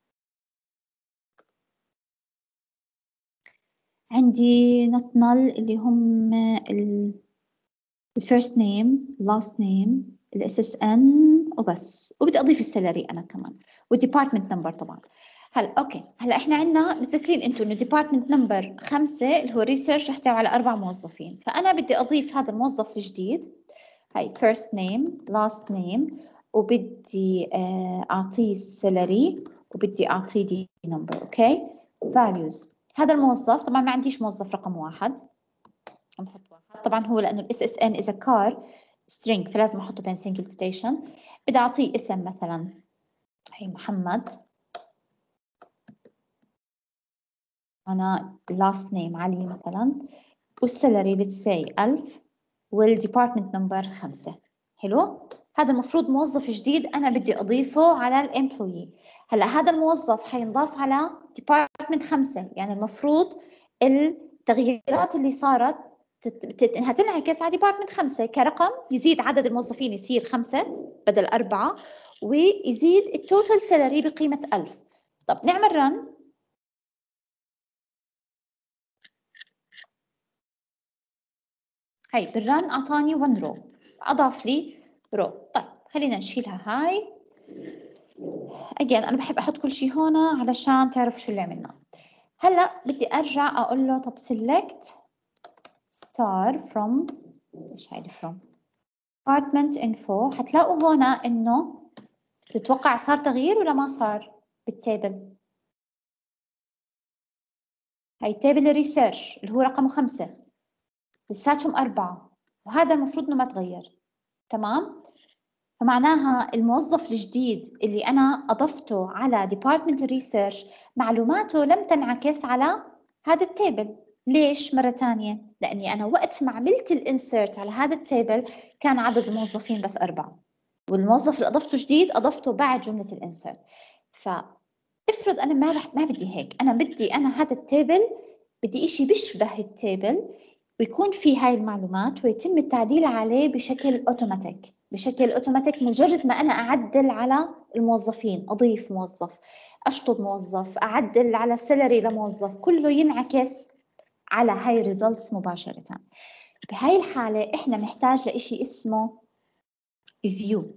عندي نتنال اللي هم الفيرست نيم، last name، SSN وبس، وبدي اضيف السالري انا كمان والديبارتمنت نمبر طبعا. هلا اوكي، هلا احنا عندنا متذكرين انتم انه ديبارتمنت نمبر 5 اللي هو ريسيرش يحتوي على 4 موظفين، فانا بدي اضيف هذا الموظف الجديد. هاي first name last name، وبدي اعطيه السالري، وبدي اعطيه دي نمبر. اوكي values. هذا الموظف طبعا ما عنديش موظف رقم 1، نحط 1 طبعا هو لانه الاس اس ان اذا كار string فلازم احطه بين single quotation. بدي اعطيه اسم مثلا هي محمد، انا last name علي مثلا، والسالري let's say 1000، والديبارتمنت نمبر 5. حلو، هذا المفروض موظف جديد انا بدي اضيفه على الامبلويي. هلا هذا الموظف حينضاف على ديبارتمنت 5، يعني المفروض التغييرات اللي صارت هتنعكس على ديبارتمنت 5 كرقم، يزيد عدد الموظفين يصير 5 بدل 4، ويزيد التوتال سالري بقيمة 1000. طب نعمل رن. هاي بالرن اعطاني 1 رو، اضاف لي رو. طيب خلينا نشيلها هاي. اجين انا بحب احط كل شيء هون علشان تعرف شو اللي عملناه. هلا بدي ارجع اقول له طب select star from، ايش هاي from department info. حتلاقوا هون انه تتوقع صار تغيير ولا ما صار بالتابل؟ هاي تابل الريسيرش اللي هو رقمه 5 لساتهم 4، وهذا المفروض انه ما تغير. تمام، فمعناها الموظف الجديد اللي أنا أضفته على Department Research معلوماته لم تنعكس على هذا التابل. ليش مرة تانية؟ لأني أنا وقت ما عملت الإنسيرت على هذا التابل كان عدد الموظفين بس 4، والموظف اللي أضفته جديد أضفته بعد جملة الإنسيرت. فافرض أنا ما بدي هيك، أنا بدي هذا التابل بدي إشي بيشبه التابل ويكون في هاي المعلومات ويتم التعديل عليه بشكل اوتوماتيك. مجرد ما انا اعدل على الموظفين، اضيف موظف، اشطب موظف، اعدل على السالري لموظف، كله ينعكس على هاي الريزلتس مباشرة. بهاي الحالة احنا نحتاج لإشي اسمه فيو.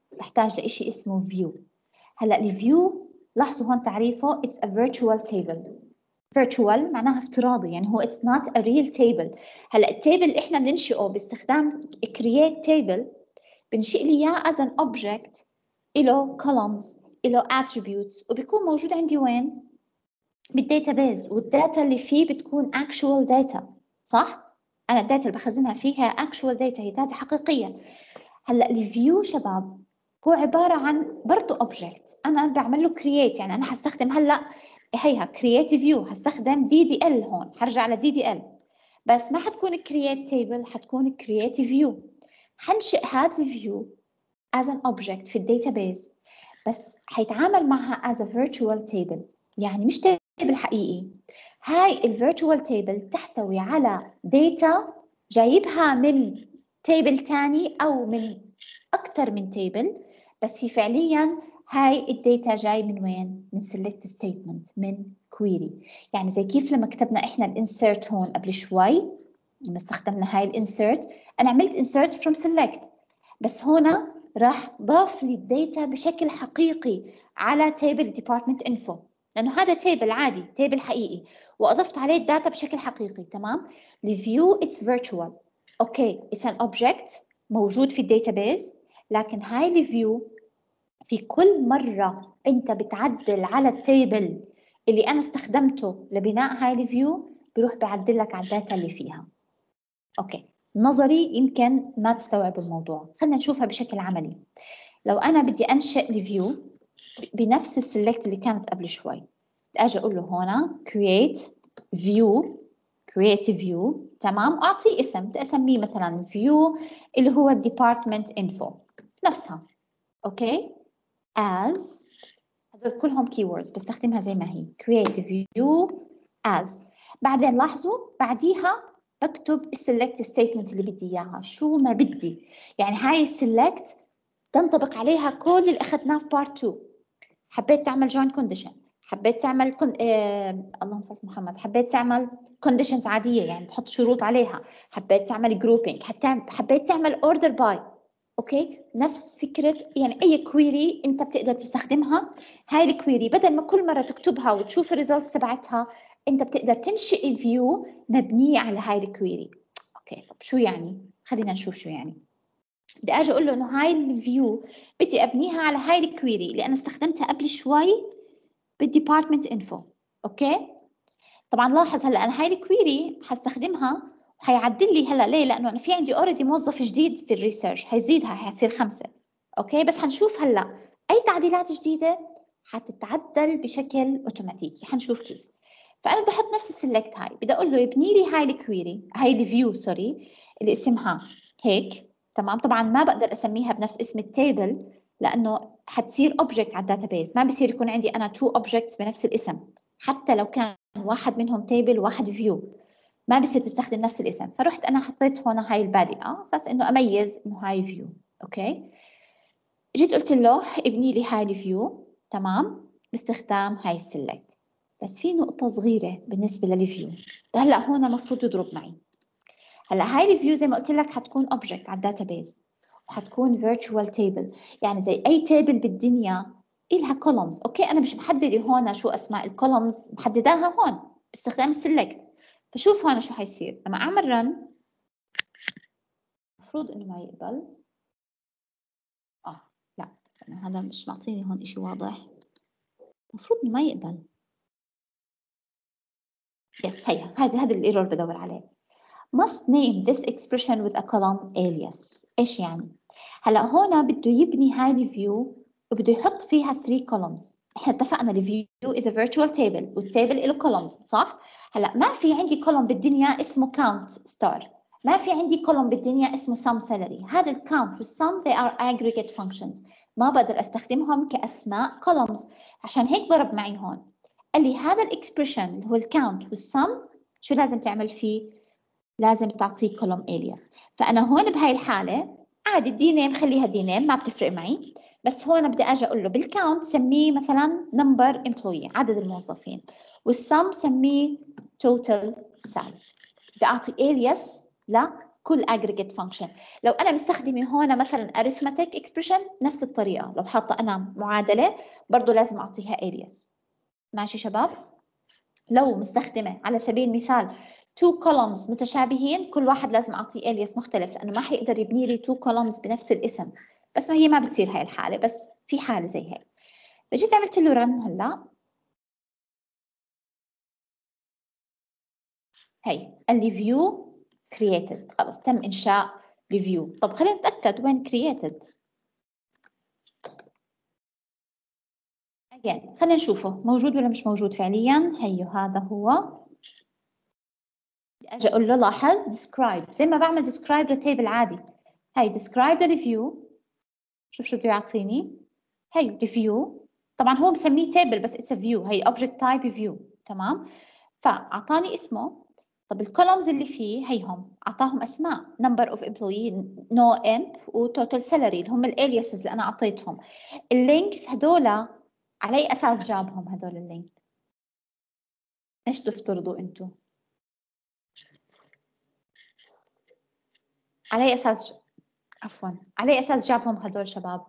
هلا الفيو لاحظوا هون تعريفه it's a virtual table. virtual معناها افتراضي، يعني هو it's not a real table. هلا التيبل احنا بننشئه باستخدام create table، بنشئ لي اياه as an object له columns له attributes، وبيكون موجود عندي وين؟ بالداتابيز، والداتا اللي فيه بتكون actual data. صح؟ انا الداتا اللي بخزنها فيها actual data، هي داتا حقيقيه. هلا الفيو شباب هو عباره عن برضه object انا بعمل له create. يعني انا هستخدم هلا هيها create view، هستخدم DDL هون، حرجع على DDL، بس ما حتكون create table، حتكون create view. حنشئ هذا الفيو as an object في الداتابيز، بس حيتعامل معها as a virtual table، يعني مش تيبل حقيقي. هاي الفيرتشوال تيبل تحتوي على داتا جايبها من تيبل تاني او من اكثر من تيبل، بس هي فعليا هاي الداتا جاي من وين؟ من select statement، من query. يعني زي كيف لما كتبنا احنا الانسيرت هون قبل شوي، لما استخدمنا هاي الانسيرت انا عملت insert from select، بس هنا راح ضاف لي الداتا بشكل حقيقي على تيبل department info، لانه هذا تيبل عادي، تيبل حقيقي، واضفت عليه الداتا بشكل حقيقي. تمام، الفيو اتس virtual. اوكي اتس ان اوبجكت موجود في الداتابيز، لكن هاي الفيو في كل مره انت بتعدل على التيبل اللي انا استخدمته لبناء هاي الفيو بيروح بيعدل لك على الداتا اللي فيها. اوكي نظري يمكن ما تستوعب الموضوع، خلينا نشوفها بشكل عملي. لو انا بدي انشئ الفيو بنفس السلكت اللي كانت قبل شوي، اجي اقول له هنا create view. تمام، اعطيه اسم، بدي اسميه مثلا view اللي هو department info نفسها. اوكي as، هذول كلهم keywords بستخدمها زي ما هي create view as. بعدين لاحظوا بعديها بكتب السلكت ستيتمنت اللي بدي اياها، شو ما بدي. يعني هاي السلكت تنطبق عليها كل اللي اخذناه في بارت 2. حبيت تعمل جوين كونديشن، حبيت تعمل اللهم صل على محمد، حبيت تعمل كونديشنز عاديه يعني تحط شروط عليها، حبيت تعمل جروبينج، حبيت تعمل اوردر باي. اوكي، نفس فكره يعني اي كويري انت بتقدر تستخدمها. هاي الكويري بدل ما كل مره تكتبها وتشوف الريزلتس تبعتها، انت بتقدر تنشئ الفيو مبنيه على هاي الكويري. اوكي، طب شو يعني؟ خلينا نشوف شو يعني. بدي اجي اقول له انه هاي الفيو بدي ابنيها على هاي الكويري اللي انا استخدمتها قبل شوي بالديبارتمنت انفو. اوكي، طبعا لاحظ هلا انا هاي الكويري حستخدمها وحيعدل لي هلا. ليه؟ لانه انا في عندي اوريدي موظف جديد في الريسيرش، حيزيدها، حتصير 5. اوكي، بس حنشوف هلا اي تعديلات جديده حتتعدل بشكل اوتوماتيكي، حنشوف كيف. فانا بدي احط نفس السلكت هاي، بدي اقول له يبني لي هاي الكويري، هاي الفيو سوري اللي اسمها هيك. تمام، طبعا ما بقدر اسميها بنفس اسم التيبل لانه حتصير اوبجكت على الداتابيز، ما بصير يكون عندي انا 2 اوبجكتس بنفس الاسم، حتى لو كان واحد منهم تيبل وواحد فيو ما بصير تستخدم نفس الاسم. فرحت انا حطيت هون هاي البادئه اساس انه اميز انه هاي فيو. اوكي، جيت قلت له ابني لي هاي الفيو تمام باستخدام هاي السلكت. بس في نقطه صغيره بالنسبه للفيو، هلا هون المفروض يضرب معي. هلا هاي الفيو زي ما قلت لك حتكون اوبجكت على الداتابيز وحتكون فيرتشوال تيبل، يعني زي اي تيبل بالدنيا إلها كولومز. اوكي، انا مش محدده هون شو اسماء الكولومز، محدداها هون باستخدام السلكت. فشوف هون شو حيصير لما اعمل رن. المفروض انه ما يقبل. لا هذا مش معطيني هون اشي واضح، المفروض انه ما يقبل. يس، هذا الايرور بدور عليه. must name this expression with a column alias. ايش يعني؟ هلا هون بده يبني هاي الفيو وبده يحط فيها 3 columns. احنا اتفقنا الفيو is a virtual table والتيبل له columns صح؟ هلا ما في عندي column بالدنيا اسمه count star، ما في عندي column بالدنيا اسمه sum salary. هذا الcount والsum they are aggregate functions، ما بقدر استخدمهم كاسماء columns. عشان هيك ضرب معي هون، قال لي هذا الاكسبريشن اللي هو الكاونت والسم شو لازم تعمل فيه؟ لازم تعطيه كولوم الياس. فانا هون بهاي الحاله عادي الدي نيم خليها دي نيم ما بتفرق معي، بس هون بدي اجي اقول له بالكاونت سميه مثلا نمبر امبلوي عدد الموظفين، والسم سميه توتال سالري. بدي اعطي الياس لكل aggregate function. لو انا مستخدمه هون مثلا arithmetic expression نفس الطريقه، لو حاطه انا معادله برضه لازم اعطيها الياس. ماشي شباب؟ لو مستخدمة على سبيل المثال 2 columns متشابهين كل واحد لازم أعطيه alias مختلف لأنه ما حيقدر يبني لي 2 columns بنفس الاسم. بس ما هي ما بتصير هاي الحالة، بس في حالة زي هيك. فجيت عملت له رن هلا، هي قال لي view created، خلص تم إنشاء الفيو. طب خلينا نتأكد وين created. again خلينا نشوفه موجود ولا مش موجود فعليا. هيو هذا هو. اجي اقول له لاحظ describe زي ما بعمل describe للتيبل عادي. هي describe الريفيو، شوف شو بده يعطيني. هي ريفيو، طبعا هو مسميه تيبل بس اتس فيو، هي object type view. تمام، فاعطاني اسمه. طب الكولومز اللي فيه هيهم اعطاهم اسماء number of employee no imp و total salary اللي هم الالياسز اللي انا اعطيتهم. اللينكس هدول على اي اساس جابهم هدول اللينك؟ ايش تفترضوا انتم؟ على اي اساس عفوا على اي اساس جابهم هدول شباب؟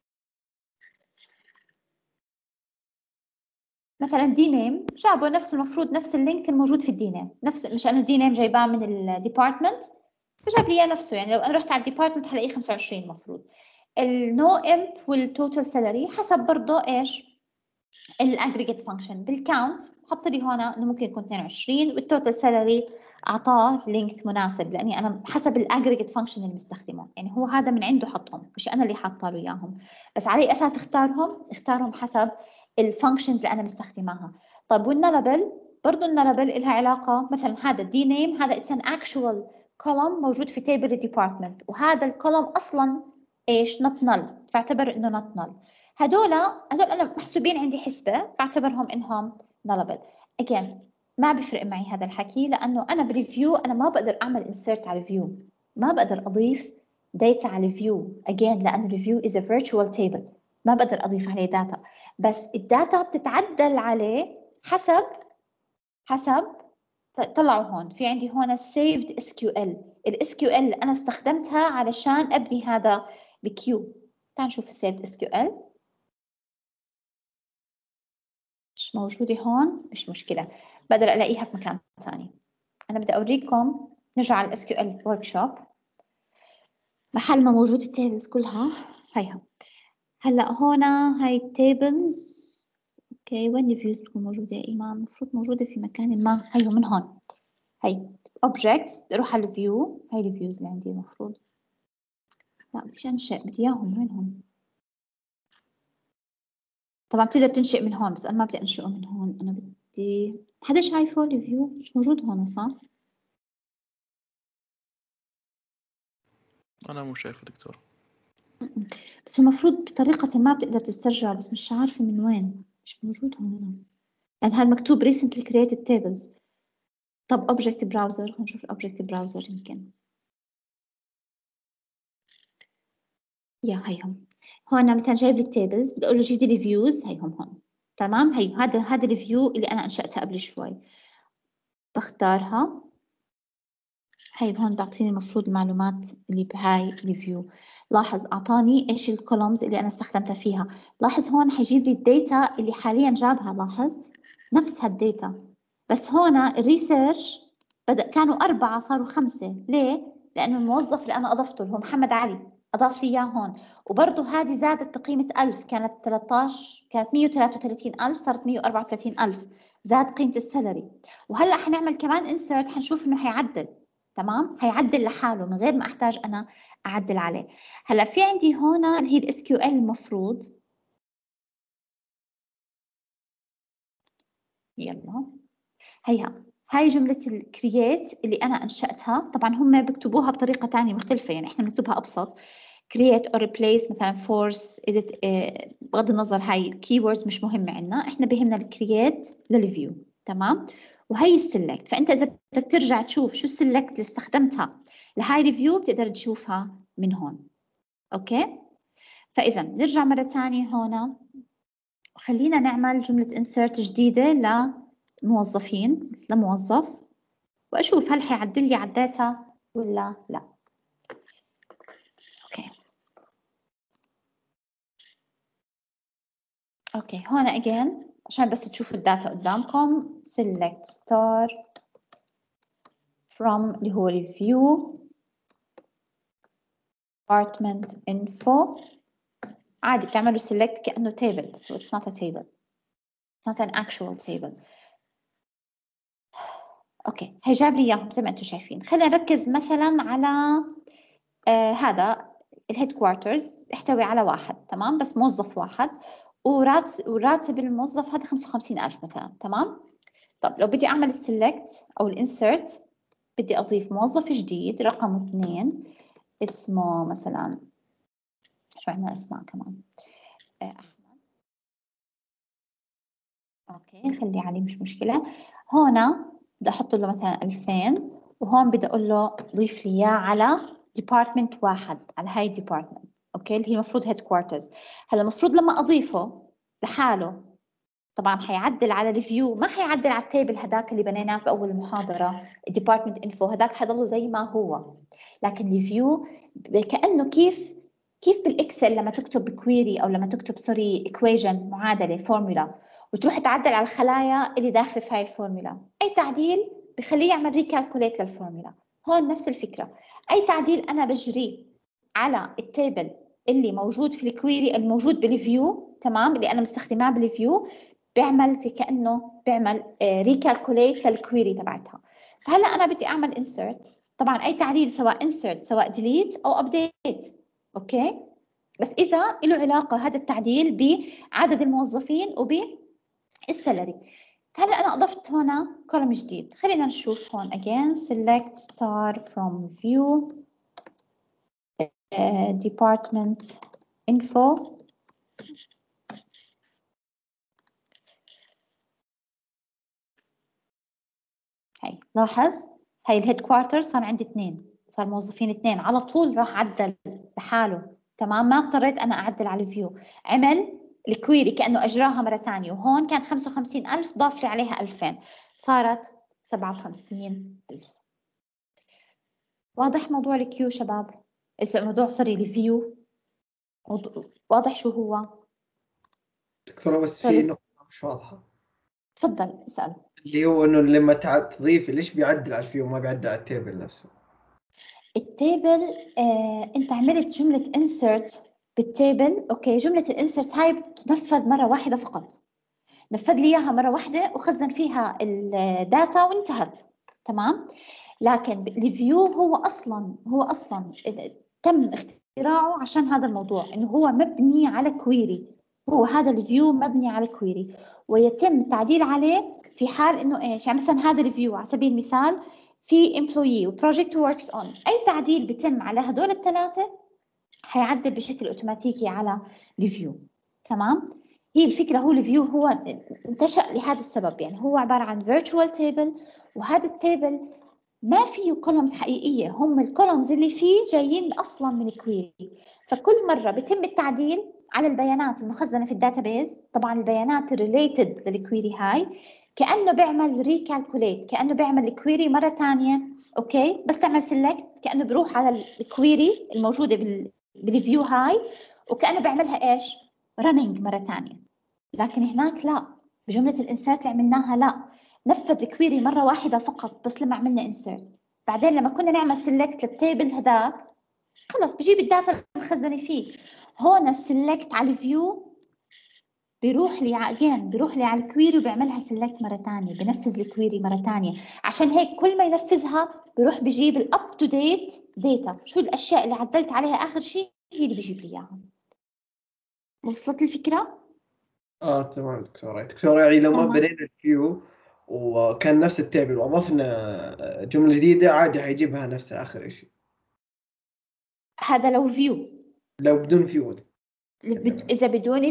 مثلا دي نيم جابوا نفس المفروض نفس اللينك الموجود في الدي نيم، نفس مش انه دي نيم جايباه من الديبارتمنت فجاب لي اياه نفسه. يعني لو انا رحت على الديبارتمنت حلاقيه 25 المفروض. النو امب والتوتال سالري حسب برضه ايش؟ الاجريجيت فانكشن بالكاونت حط لي هون انه ممكن يكون 22 والتوتال سالري اعطاه لينك مناسب لاني انا حسب الاجريجيت فانكشن اللي مستخدمه، يعني هو هذا من عنده حطهم مش انا اللي حاطه له اياهم. بس على اي اساس اختارهم حسب الفانكشنز اللي انا مستخدماها. طيب والنلبل برضه النلبل لها علاقه، مثلا هذا الدي نيم هذا اتس ان اكشوال كولوم موجود في تيبل الديبارتمنت وهذا الكولوم اصلا ايش نوت نل، فاعتبر انه نوت نل. هدول انا محسوبين عندي حسبه فاعتبرهم انهم nullable. again ما بيفرق معي هذا الحكي لانه انا بريفيو انا ما بقدر اعمل insert على الفيو، ما بقدر اضيف data على الفيو again لانه الفيو is a virtual table ما بقدر اضيف عليه داتا. بس الداتا بتتعدل عليه حسب طلعوا هون في عندي هون saved SQL. ال SQL اللي انا استخدمتها علشان ابني هذا الكيو. تعال نشوف السيفد اس كيو ال. مش موجودة هون، مش مشكلة، بقدر ألاقيها في مكان ثاني. أنا بدي أوريكم، نرجع على الاس كيو ال ورك شوب، محل ما موجود التيبلز كلها هيها. هلا هون هاي التيبلز، اوكي وين الفيوز تكون موجودة يا إيمان؟ المفروض موجودة في مكان ما. هيو من هون، هي objects، بدي أروح على الفيو، هاي الفيوز اللي عندي المفروض. لا بديش أنشئ، بدي إياهم وينهم؟ طبعا بتقدر تنشئ من هون، بس أنا ما بدي أنشئه من هون، أنا بدي، حدا شايفه الفيو؟ مش موجود هون صح؟ أنا مو شايفه دكتور. بس المفروض بطريقة ما بتقدر تسترجعه، بس مش عارفة من وين، مش موجود هون. يعني هذا مكتوب recently created tables. طب object browser، نشوف object browser يمكن. يا هيهم هون مثلا جايب لي التيبلز، بدي اقول له جيب لي الفيوز، هيهم هون تمام. هي هذا الفيو اللي انا انشأتها قبل شوي، بختارها. هي هون بتعطيني المفروض المعلومات اللي بهاي الفيو. لاحظ اعطاني ايش الكولومز اللي انا استخدمتها فيها. لاحظ هون حيجيب لي الداتا اللي حاليا جابها، لاحظ نفس هالداتا، بس هون الريسيرش كانوا 4 صاروا 5. ليه؟ لأنه الموظف اللي أنا أضفته اللي هو محمد علي أضاف لي إياه هون، وبرضه هذه زادت بقيمة 1000، كانت 13، كانت 133,000 صارت 134,000، زاد قيمة السالري. وهلأ حنعمل كمان insert، حنشوف إنه حيعدل، تمام؟ حيعدل لحاله من غير ما أحتاج أنا أعدل عليه. هلأ في عندي هون اللي هي ال SQL المفروض، يلا هاي جملة الكرييت اللي أنا أنشأتها. طبعا هم بيكتبوها بطريقة تانية مختلفة، يعني إحنا بنكتبها أبسط، create or replace مثلا force edit. بغض النظر هاي keywords مش مهمة عنا، إحنا بهمنا الكرييت للفيو، تمام. وهي السلكت، فأنت إذا بدك ترجع تشوف شو السلكت اللي استخدمتها لهاي الفيو بتقدر تشوفها من هون، أوكي. فإذا نرجع مرة تانية هون، خلينا نعمل جملة insert جديدة لموظفين، لموظف، وأشوف هل حيعدل لي على الداتا ولا لا. أوكي هون again عشان بس تشوفوا الداتا قدامكم، select star from اللي هو review department info. عادي بتعملوا select كأنه table، بس it's not a table, it's not an actual table. أوكي هي جاب لي إياهم زي ما أنتم شايفين. خلينا نركز مثلا على هذا الهيد كوارترز، يحتوي على 1 تمام، بس موظف واحد، وراتب الموظف هذا 55,000 مثلا، تمام. طب لو بدي أعمل السلكت أو الانسرت، بدي أضيف موظف جديد رقم 2 اسمه مثلا، شو عندنا اسماء كمان، أحمد. أوكي خلي عليه مش مشكلة. هون بدي أحط له مثلا 2000، وهون بدي أقول له ضيف لي إياه على ديبارتمنت 1، على هاي الديبارتمنت، أوكي اللي هي المفروض هيد كوارترز. هلا المفروض لما أضيفه لحاله طبعا حيعدل على الريفيو، ما حيعدل على التيبل هداك اللي بنيناه في اول المحاضره، الديبارتمنت انفو هداك حيضله زي ما هو. لكن الريفيو كانه كيف بالاكسل لما تكتب كويري او لما تكتب سوري ايكويجن، معادله فورمولا، وتروح تعدل على الخلايا اللي داخله في هاي الفورمولا، اي تعديل بخليه يعمل ريكالكوليت للفورمولا. هون نفس الفكره، اي تعديل انا بجريه على التيبل اللي موجود في الكويري الموجود بالفيو، تمام، اللي انا مستخدماه بالفيو، بيعمل زي كأنه بيعمل ريكالكوليت للكويري تبعتها. فهلا أنا بدي أعمل insert، طبعا أي تعديل سواء insert سواء delete أو update، أوكي، بس إذا له علاقة هذا التعديل بعدد الموظفين وبالسالري. فهلا أنا أضفت هنا كولوم جديد، خلينا نشوف هون again select star from view department info. هي لاحظ هي الهيد كوارتر صار عندي 2، صار موظفين 2 على طول، راح عدل لحاله، تمام، ما اضطريت انا اعدل على الفيو، عمل الكويري كانه اجراها مره ثانيه، وهون كانت 55,000 ضاف لي عليها 2000 صارت 57,000. واضح موضوع الكيو شباب؟ موضوع سوري الفيو. واضح شو هو؟ دكتورة بس في طيب. نقطة مش واضحة، تفضل اسأل. اللي هو إنه لما تضيف ليش بيعدل على الفيو ما بيعدل على التيبل نفسه؟ التيبل انت عملت جملة insert بالتيبل. اوكي، جملة الانسرت هاي بتنفذ مرة واحدة فقط، نفذ لي اياها مرة واحدة وخزن فيها الداتا وانتهت. تمام. لكن الفيو هو اصلا تم اختراعه عشان هذا الموضوع، انه هو مبني على كويري. هو هذا الفيو مبني على كويري ويتم التعديل عليه في حال انه ايش، يعني مثلا هذا الفيو على سبيل المثال في employee وبروجكت works on، اي تعديل بيتم على هدول الثلاثه حيعدل بشكل اوتوماتيكي على الفيو. تمام. هي الفكره، هو الفيو هو انتشأ لهذا السبب، يعني هو عباره عن virtual table، وهذا التيبل ما فيه كولومز حقيقيه، هم الكولومز اللي فيه جايين اصلا من كويري. فكل مره بيتم التعديل على البيانات المخزنه في الداتابيز، طبعا البيانات الريليتد للكويري هاي، كانه بيعمل ريكالكوليت، كانه بيعمل الكويري مره ثانيه. اوكي، بس تعمل سيلكت كانه بيروح على الكويري الموجوده بالفيو هاي، وكانه بيعملها ايش، رننج مره ثانيه. لكن هناك لا، بجمله الانسيرت اللي عملناها لا، نفذ الكويري مره واحده فقط بس لما عملنا انسيرت. بعدين لما كنا نعمل سيلكت للتيبل هذاك خلص بجيب الداتا المخزنه فيه. هون السيلكت على الفيو بيروح لي على الكويري وبيعملها سيلكت مره ثانيه، بنفذ الكويري مره ثانيه. عشان هيك كل ما ينفذها بيروح بجيب الاب تو ديت داتا، شو الاشياء اللي عدلت عليها اخر شيء هي اللي بيجيب لي اياها. وصلت الفكره؟ تمام دكتورة، يعني لو ما تمام. بدينا الفيو وكان نفس التيبل وأضفنا جملة جديدة عادي حيجيبها نفسها آخر شيء. هذا لو فيو. لو بدون فيو اذا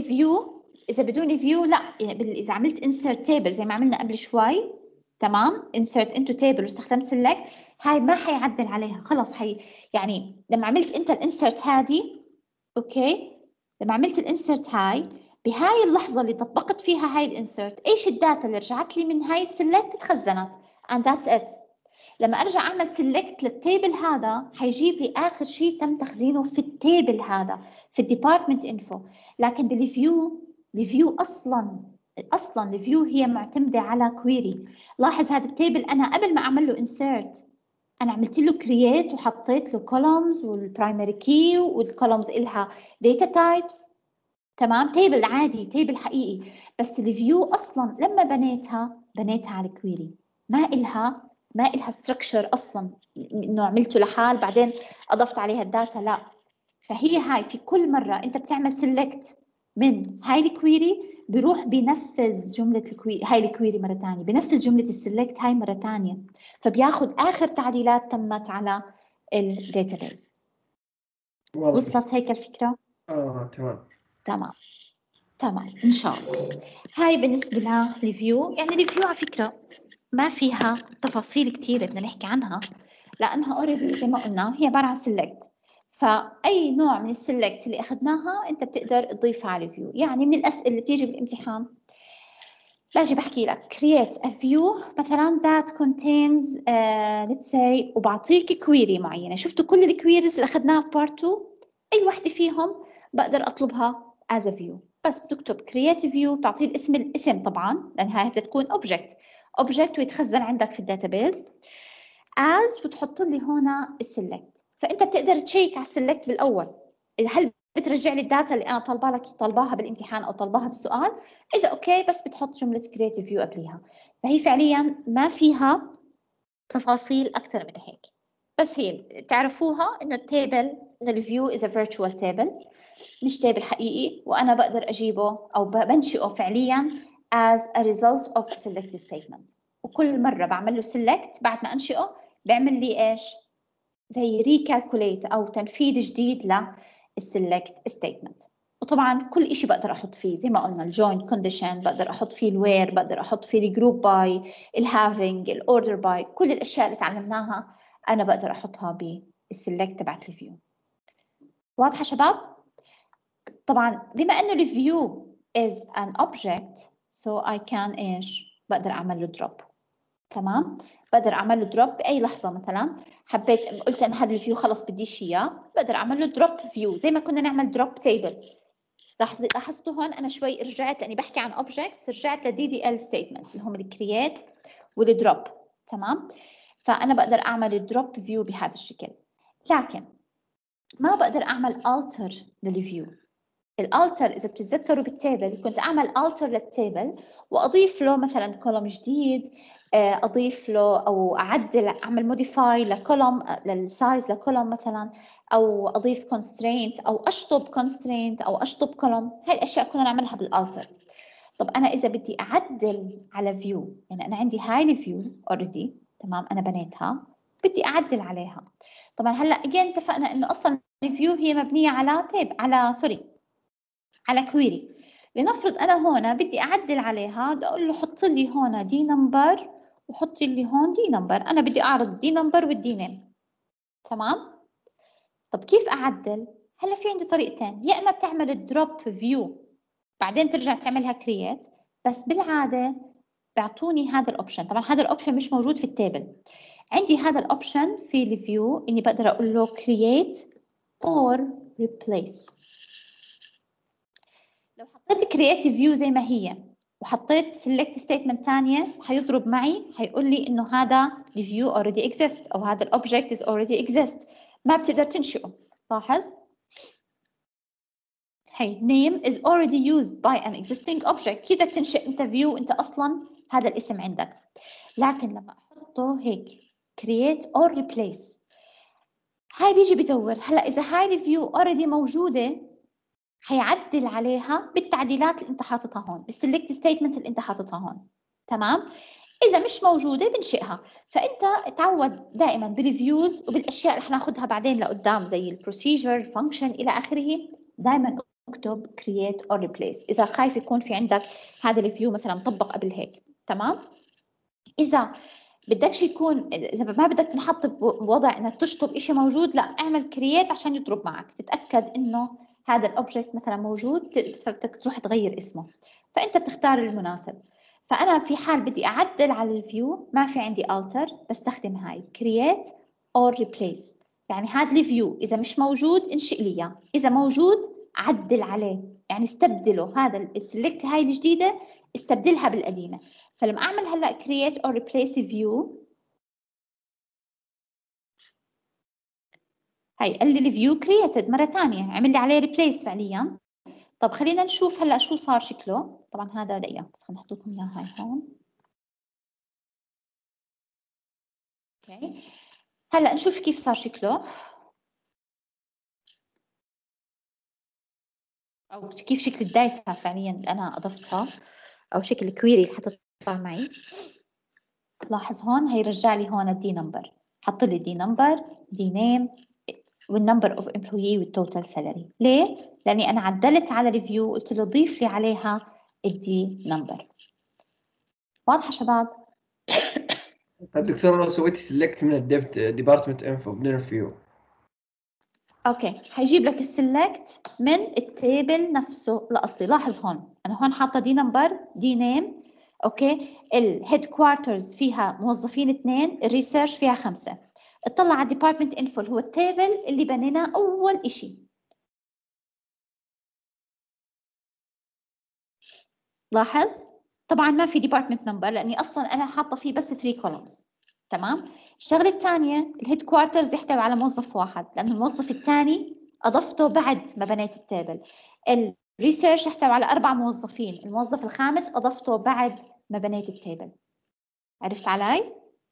بدون فيو لا، اذا عملت insert table زي ما عملنا قبل شوي، تمام، insert into table واستخدمت select، هاي ما حيعدل عليها خلص. يعني لما عملت انت الانسرت هذه، اوكي، لما عملت الانسرت هاي بهاي اللحظه اللي طبقت فيها هاي الانسرت، ايش الداتا اللي رجعت لي من هاي السلكت تخزنت and that's it. لما ارجع اعمل سيلكت للتيبل هذا حيجيب لي اخر شيء تم تخزينه في التيبل هذا في الديبارتمنت انفو. لكن الفيو اصلا الفيو هي معتمده على كويري. لاحظ هذا التيبل انا قبل ما اعمل له انسيرت انا عملت له كرييت وحطيت له كولومز والبرايمري كي والكولومز إلها داتا تايبس. تمام، تيبل عادي، تيبل حقيقي. بس الفيو اصلا لما بنيتها على كويري، ما إلها ستراكشر اصلا انه عملته لحال بعدين اضفت عليها الداتا، لا. فهي هاي في كل مره انت بتعمل سيلكت من هاي الكويري بيروح بينفذ جمله الكويري، هاي الكويري مره ثانيه بينفذ جمله السيلكت هاي مره ثانيه، فبياخذ اخر تعديلات تمت على الداتابيز. وصلت هيك الفكره؟ تمام. تمام ان شاء الله. هاي بالنسبه للريفيو، يعني الريفيو على فكره ما فيها تفاصيل كثيره بدنا نحكي عنها، لانها اوريدي زي ما قلنا هي عباره عن سيلكت. فاي نوع من السيلكت اللي اخذناها انت بتقدر تضيفها على الريفيو. يعني من الاسئله اللي بتيجي بالامتحان باجي بحكي لك create a view مثلا that contains let's say وبعطيك كويري معينه. شفتوا كل الكويريز اللي اخذناها في بارت 2 اي وحده فيهم بقدر اطلبها as a view. بس تكتب create view تعطيه الاسم طبعا لان هاي بدها تكون object ويتخزن عندك في الداتابيز as، وتحط لي هنا السلكت. فانت بتقدر تشيك على السلكت بالاول هل بترجع لي الداتا اللي انا طالباها بالامتحان او طالباها بالسؤال. اذا اوكي بس بتحط جمله create view قبليها. فهي فعليا ما فيها تفاصيل اكثر من هيك. بس هي تعرفوها انه التيبل للفيو is a virtual table، مش تيبل حقيقي، وانا بقدر اجيبه او بنشئه فعليا as a result of select statement. وكل مره بعمل له select بعد ما انشئه بيعمل لي ايش، زي recalculate او تنفيذ جديد للselect statement. وطبعا كل شيء بقدر احط فيه زي ما قلنا الجوين كونديشن، بقدر احط فيه الوير، بقدر احط فيه الجروب باي، الهافينج، الاوردر باي، كل الاشياء اللي تعلمناها انا بقدر احطها بالسلكت تبعت الفيو. واضحه شباب؟ طبعا بما انه الفيو is an object so I can ايش، بقدر اعمل له drop. تمام. بقدر اعمل له دروب باي لحظه، مثلا حبيت قلت انا هذا الفيو خلص بديش اياه، بقدر اعمل له دروب فيو زي ما كنا نعمل دروب تيبل. لاحظتوا هون انا شوي رجعت لاني بحكي عن اوبجكتس، رجعت لدي دي ال ستيتمنتس اللي هم الكرييت والدروب. تمام. فانا بقدر اعمل دروب فيو بهذا الشكل، لكن ما بقدر اعمل alter للفيو. الالتر اذا بتتذكروا بالتيبل كنت اعمل alter للتيبل واضيف له مثلا كولوم جديد، اضيف له او اعدل، اعمل موديفاي لكولوم للسايز لكولوم مثلا، او اضيف constraint او اشطب constraint او اشطب كولوم. هاي الاشياء كنا نعملها بالالتر. طب انا اذا بدي اعدل على فيو، يعني انا عندي هاي الفيو اوريدي تمام، انا بنيتها بدي اعدل عليها. طبعا هلا اجين اتفقنا انه اصلا الفيو هي مبنيه على على كويري. لنفرض انا هون بدي اعدل عليها، بدي اقول له حط لي هون دي نمبر وحط لي هون دي نمبر، انا بدي اعرض دي نمبر والدي نيم. تمام. طب كيف اعدل؟ هلا في عندي طريقتين، يا اما بتعمل دروب فيو بعدين ترجع تعملها كرييت، بس بالعاده بيعطوني هذا الاوبشن. طبعا هذا الاوبشن مش موجود في التيبل. عندي هذا الاوبشن في الفيو اني بقدر اقول له create or replace. لو حطيت create view زي ما هي وحطيت select statement ثانيه حيضرب معي، حيقول لي انه هذا الفيو already exist او هذا الاوبجكت is already exist، ما بتقدر تنشئه. لاحظ هي name is already used by an existing object. كيف بدك تنشئ انت view انت اصلا هذا الاسم عندك؟ لكن لما احطه هيك create or replace، هاي بيجي بدور هلا اذا هاي الفيو already موجوده حيعدل عليها بالتعديلات اللي انت حاططها هون، بالسلكت ستيتمنت اللي انت حاططها هون. تمام. اذا مش موجوده بنشئها. فانت تعود دائما بالفيوز وبالاشياء اللي حناخذها بعدين لقدام زي البروسيجر فانكشن الى اخره، دائما اكتب create or replace اذا خايف يكون في عندك هذا الفيو مثلا مطبق قبل هيك. تمام. اذا بدكش يكون، اذا ما بدك تنحط بوضع انك تشطب شيء موجود، لا اعمل كرييت عشان يضرب معك، تتاكد انه هذا الاوبجكت مثلا موجود، بدك تروح تغير اسمه، فانت بتختار المناسب. فانا في حال بدي اعدل على الفيو ما في عندي alter، بستخدم هاي create or replace. يعني هذا الفيو اذا مش موجود انشئ لي اياه، اذا موجود عدل عليه، يعني استبدله، هذا السلكت هاي الجديده استبدلها بالقديمه. فلما اعمل هلا create or replace view، هي قال لي الفيو created مره ثانيه، عمل لي عليه replace فعليا. طب خلينا نشوف هلا شو صار شكله. طبعا هذا دقيقه بس خلينا نحط لكم اياه هاي هون. اوكي هلا نشوف كيف صار شكله او كيف شكل الداتا فعليا اللي انا اضفتها او شكل الكويري اللي حطيتها معي. لاحظ هون هيرجع لي هون الدي نمبر، حط لي دي نمبر دي نيم والنمبر اوف امبلويي والتوتال سالري. ليه؟ لاني انا عدلت على ريفيو قلت له ضيف لي عليها الدي نمبر. واضحه شباب؟ طيب دكتور لو سويت سيلكت من الديبت ديبارتمنت انفو بدون الفيو، اوكي حيجيب لك السلكت من التيبل نفسه الاصلي. لاحظ هون انا هون حاطه دي نمبر دي نيم. اوكي الهيد كوارترز فيها موظفين 2، الريسيرش فيها 5. اطلع على ديبارتمنت انفو اللي هو التيبل اللي بنيناه اول شيء. لاحظ طبعا ما في ديبارتمنت نمبر لاني اصلا انا حاطه فيه بس 3 كولومز. تمام. الشغله الثانيه الهيد كوارترز يحتوي على موظف واحد لانه الموظف الثاني اضفته بعد ما بنيت التيبل. الريسيرش يحتوي على 4 موظفين، الموظف الخامس اضفته بعد ما بنيت التيبل. عرفت علي؟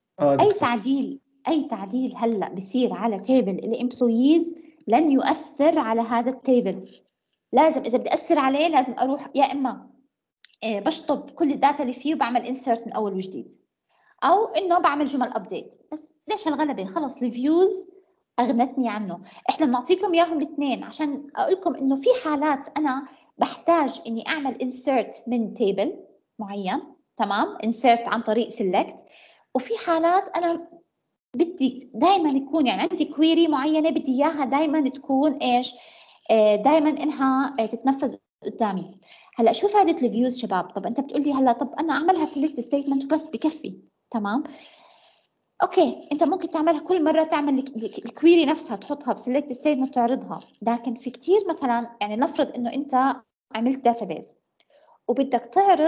اي تعديل هلا بصير على تيبل الامبلويز لن يؤثر على هذا التيبل. لازم اذا بدي اثر عليه لازم اروح يا اما بشطب كل الداتا اللي فيه وبعمل انسرت من اول وجديد، او انه بعمل جمل ابديت. بس ليش هالغلبه؟ خلص الفيوز اغنتني عنه. احنا بنعطيكم اياهم الاثنين عشان اقول لكم انه في حالات انا بحتاج اني اعمل انسرت من تيبل معين. تمام. انسرت عن طريق سيلكت. وفي حالات انا بدي دائما يكون يعني عندي كويري معينه بدي اياها دائما تكون ايش؟ دائما انها تتنفذ قدامي. هلا شو فائده الفيوز شباب؟ طب انت بتقول لي هلا طب انا اعملها سيلكت ستيتمنت بس بكفي. تمام. اوكي، انت ممكن تعملها كل مره، تعمل الكويري نفسها تحطها بسلكت ستيتمنت تعرضها، لكن في كثير مثلا يعني نفرض انه انت عملت داتابيز وبدك تعرض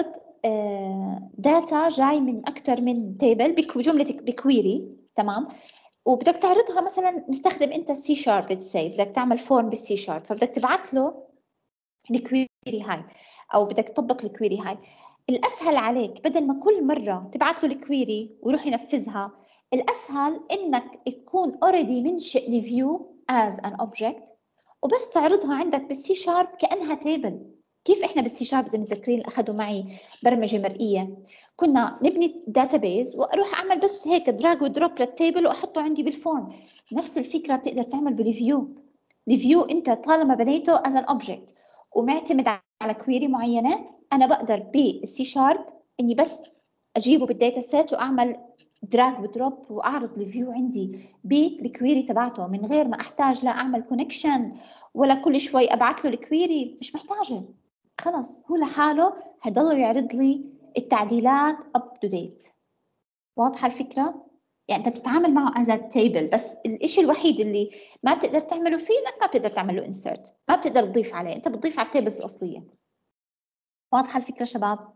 داتا جاي من اكثر من تيبل بجمله بكويري، تمام، وبدك تعرضها مثلا مستخدم انت السي شارب، بدك تعمل فورم بالسي شارب، فبدك تبعت له الكويري هاي او بدك تطبق الكويري هاي. الاسهل عليك بدل ما كل مره تبعت له الكويري ويروح ينفذها، الاسهل انك تكون اوريدي منشئ الفيو از ان اوبجكت وبس تعرضها عندك بالسي شارب كانها تيبل. كيف احنا بالسي شارب اذا متذكرين اخذوا معي برمجه مرئيه، كنا نبني داتابيز واروح اعمل بس هيك دراج ودروب للتيبل واحطه عندي بالفورم. نفس الفكره بتقدر تعمل بالفيو. الفيو انت طالما بنيته از ان اوبجكت ومعتمد على كويري معينه، انا بقدر بالسي شارب اني بس اجيبه بالداتا سيت واعمل دراج ودروب واعرض الفيو عندي بالكويري تبعته من غير ما احتاج لا اعمل كونكشن ولا كل شوي ابعث له الكويري. مش محتاجه، خلص هو لحاله حيضل يعرض لي التعديلات اب تو ديت. واضحه الفكره؟ يعني انت بتتعامل معه از تيبل، بس الشيء الوحيد اللي ما بتقدر تعمله فيه انك ما بتقدر تعمل له انسرت، ما بتقدر تضيف عليه، انت بتضيف على التيبلز الاصليه. واضحه الفكره شباب؟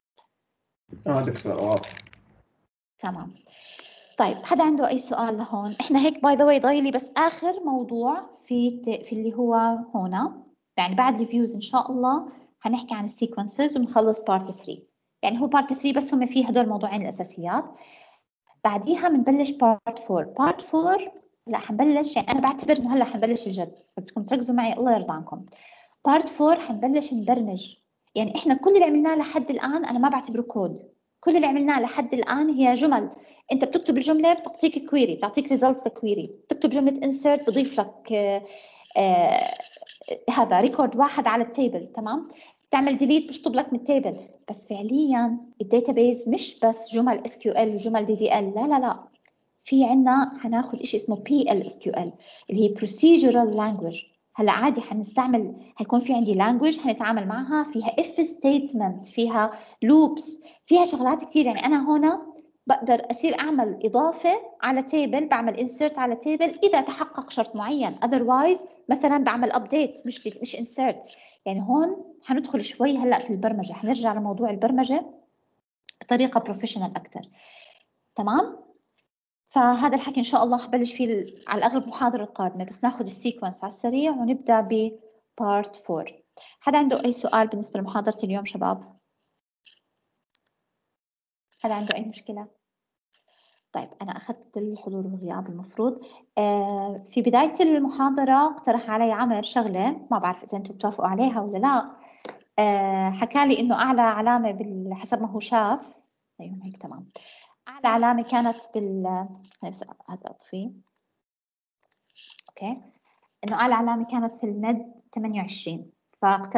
دكتور واضح. تمام. طيب حدا عنده اي سؤال لهون؟ احنا هيك باي ذا واي ضايلي بس اخر موضوع في اللي هو هنا، يعني بعد الفيوز ان شاء الله هنحكي عن السيكونسز ونخلص بارت 3. يعني هو بارت 3 بس هم فيه هدول الموضوعين الاساسيات، بعديها بنبلش بارت 4. بارت 4 لا حنبلش، يعني انا بعتبر انه هلا حنبلش الجد، فبدكم تركزوا معي الله يرضى عنكم. بارت 4 حنبلش نبرمج. يعني احنا كل اللي عملناه لحد الان انا ما بعتبره كود، كل اللي عملناه لحد الان هي جمل. انت بتكتب الجمله بتعطيك كويري، بتعطيك ريزلتس لكويري، بتكتب جمله انسرت بضيف لك هذا ريكورد واحد على التيبل، تمام، تعمل ديليت بشطب لك من التيبل. بس فعليا الداتابيز مش بس جمل اس كيو ال وجمل دي دي ال، لا لا لا، في عنا هناخد شيء اسمه بي ال اس كيو ال اللي هي procedural language. هلا عادي حنستعمل، حيكون في عندي language حنتعامل معها فيها if statement، فيها loops، فيها شغلات كثير. يعني انا هنا بقدر اصير اعمل اضافه على تيبل، بعمل insert على تيبل اذا تحقق شرط معين، otherwise مثلا بعمل update مش insert. يعني هون حندخل شوي هلا في البرمجه، حنرجع لموضوع البرمجه بطريقه بروفيشنال اكثر، تمام. فهذا الحكي ان شاء الله حبلش فيه على الاغلب المحاضره القادمه، بس ناخذ السيكونس على السريع ونبدا ببارت 4. حدا عنده اي سؤال بالنسبه لمحاضره اليوم شباب؟ حدا عنده اي مشكله؟ طيب انا اخذت الحضور والغياب المفروض. في بدايه المحاضره اقترح علي عمر شغله، ما بعرف اذا انتم بتوافقوا عليها ولا لا. حكى لي انه اعلى علامه حسب ما هو شاف، ايوه هيك تمام، اعلى علامه كانت هذا اطفيه، اوكي، انه اعلى علامه كانت في المد 28، فاقترح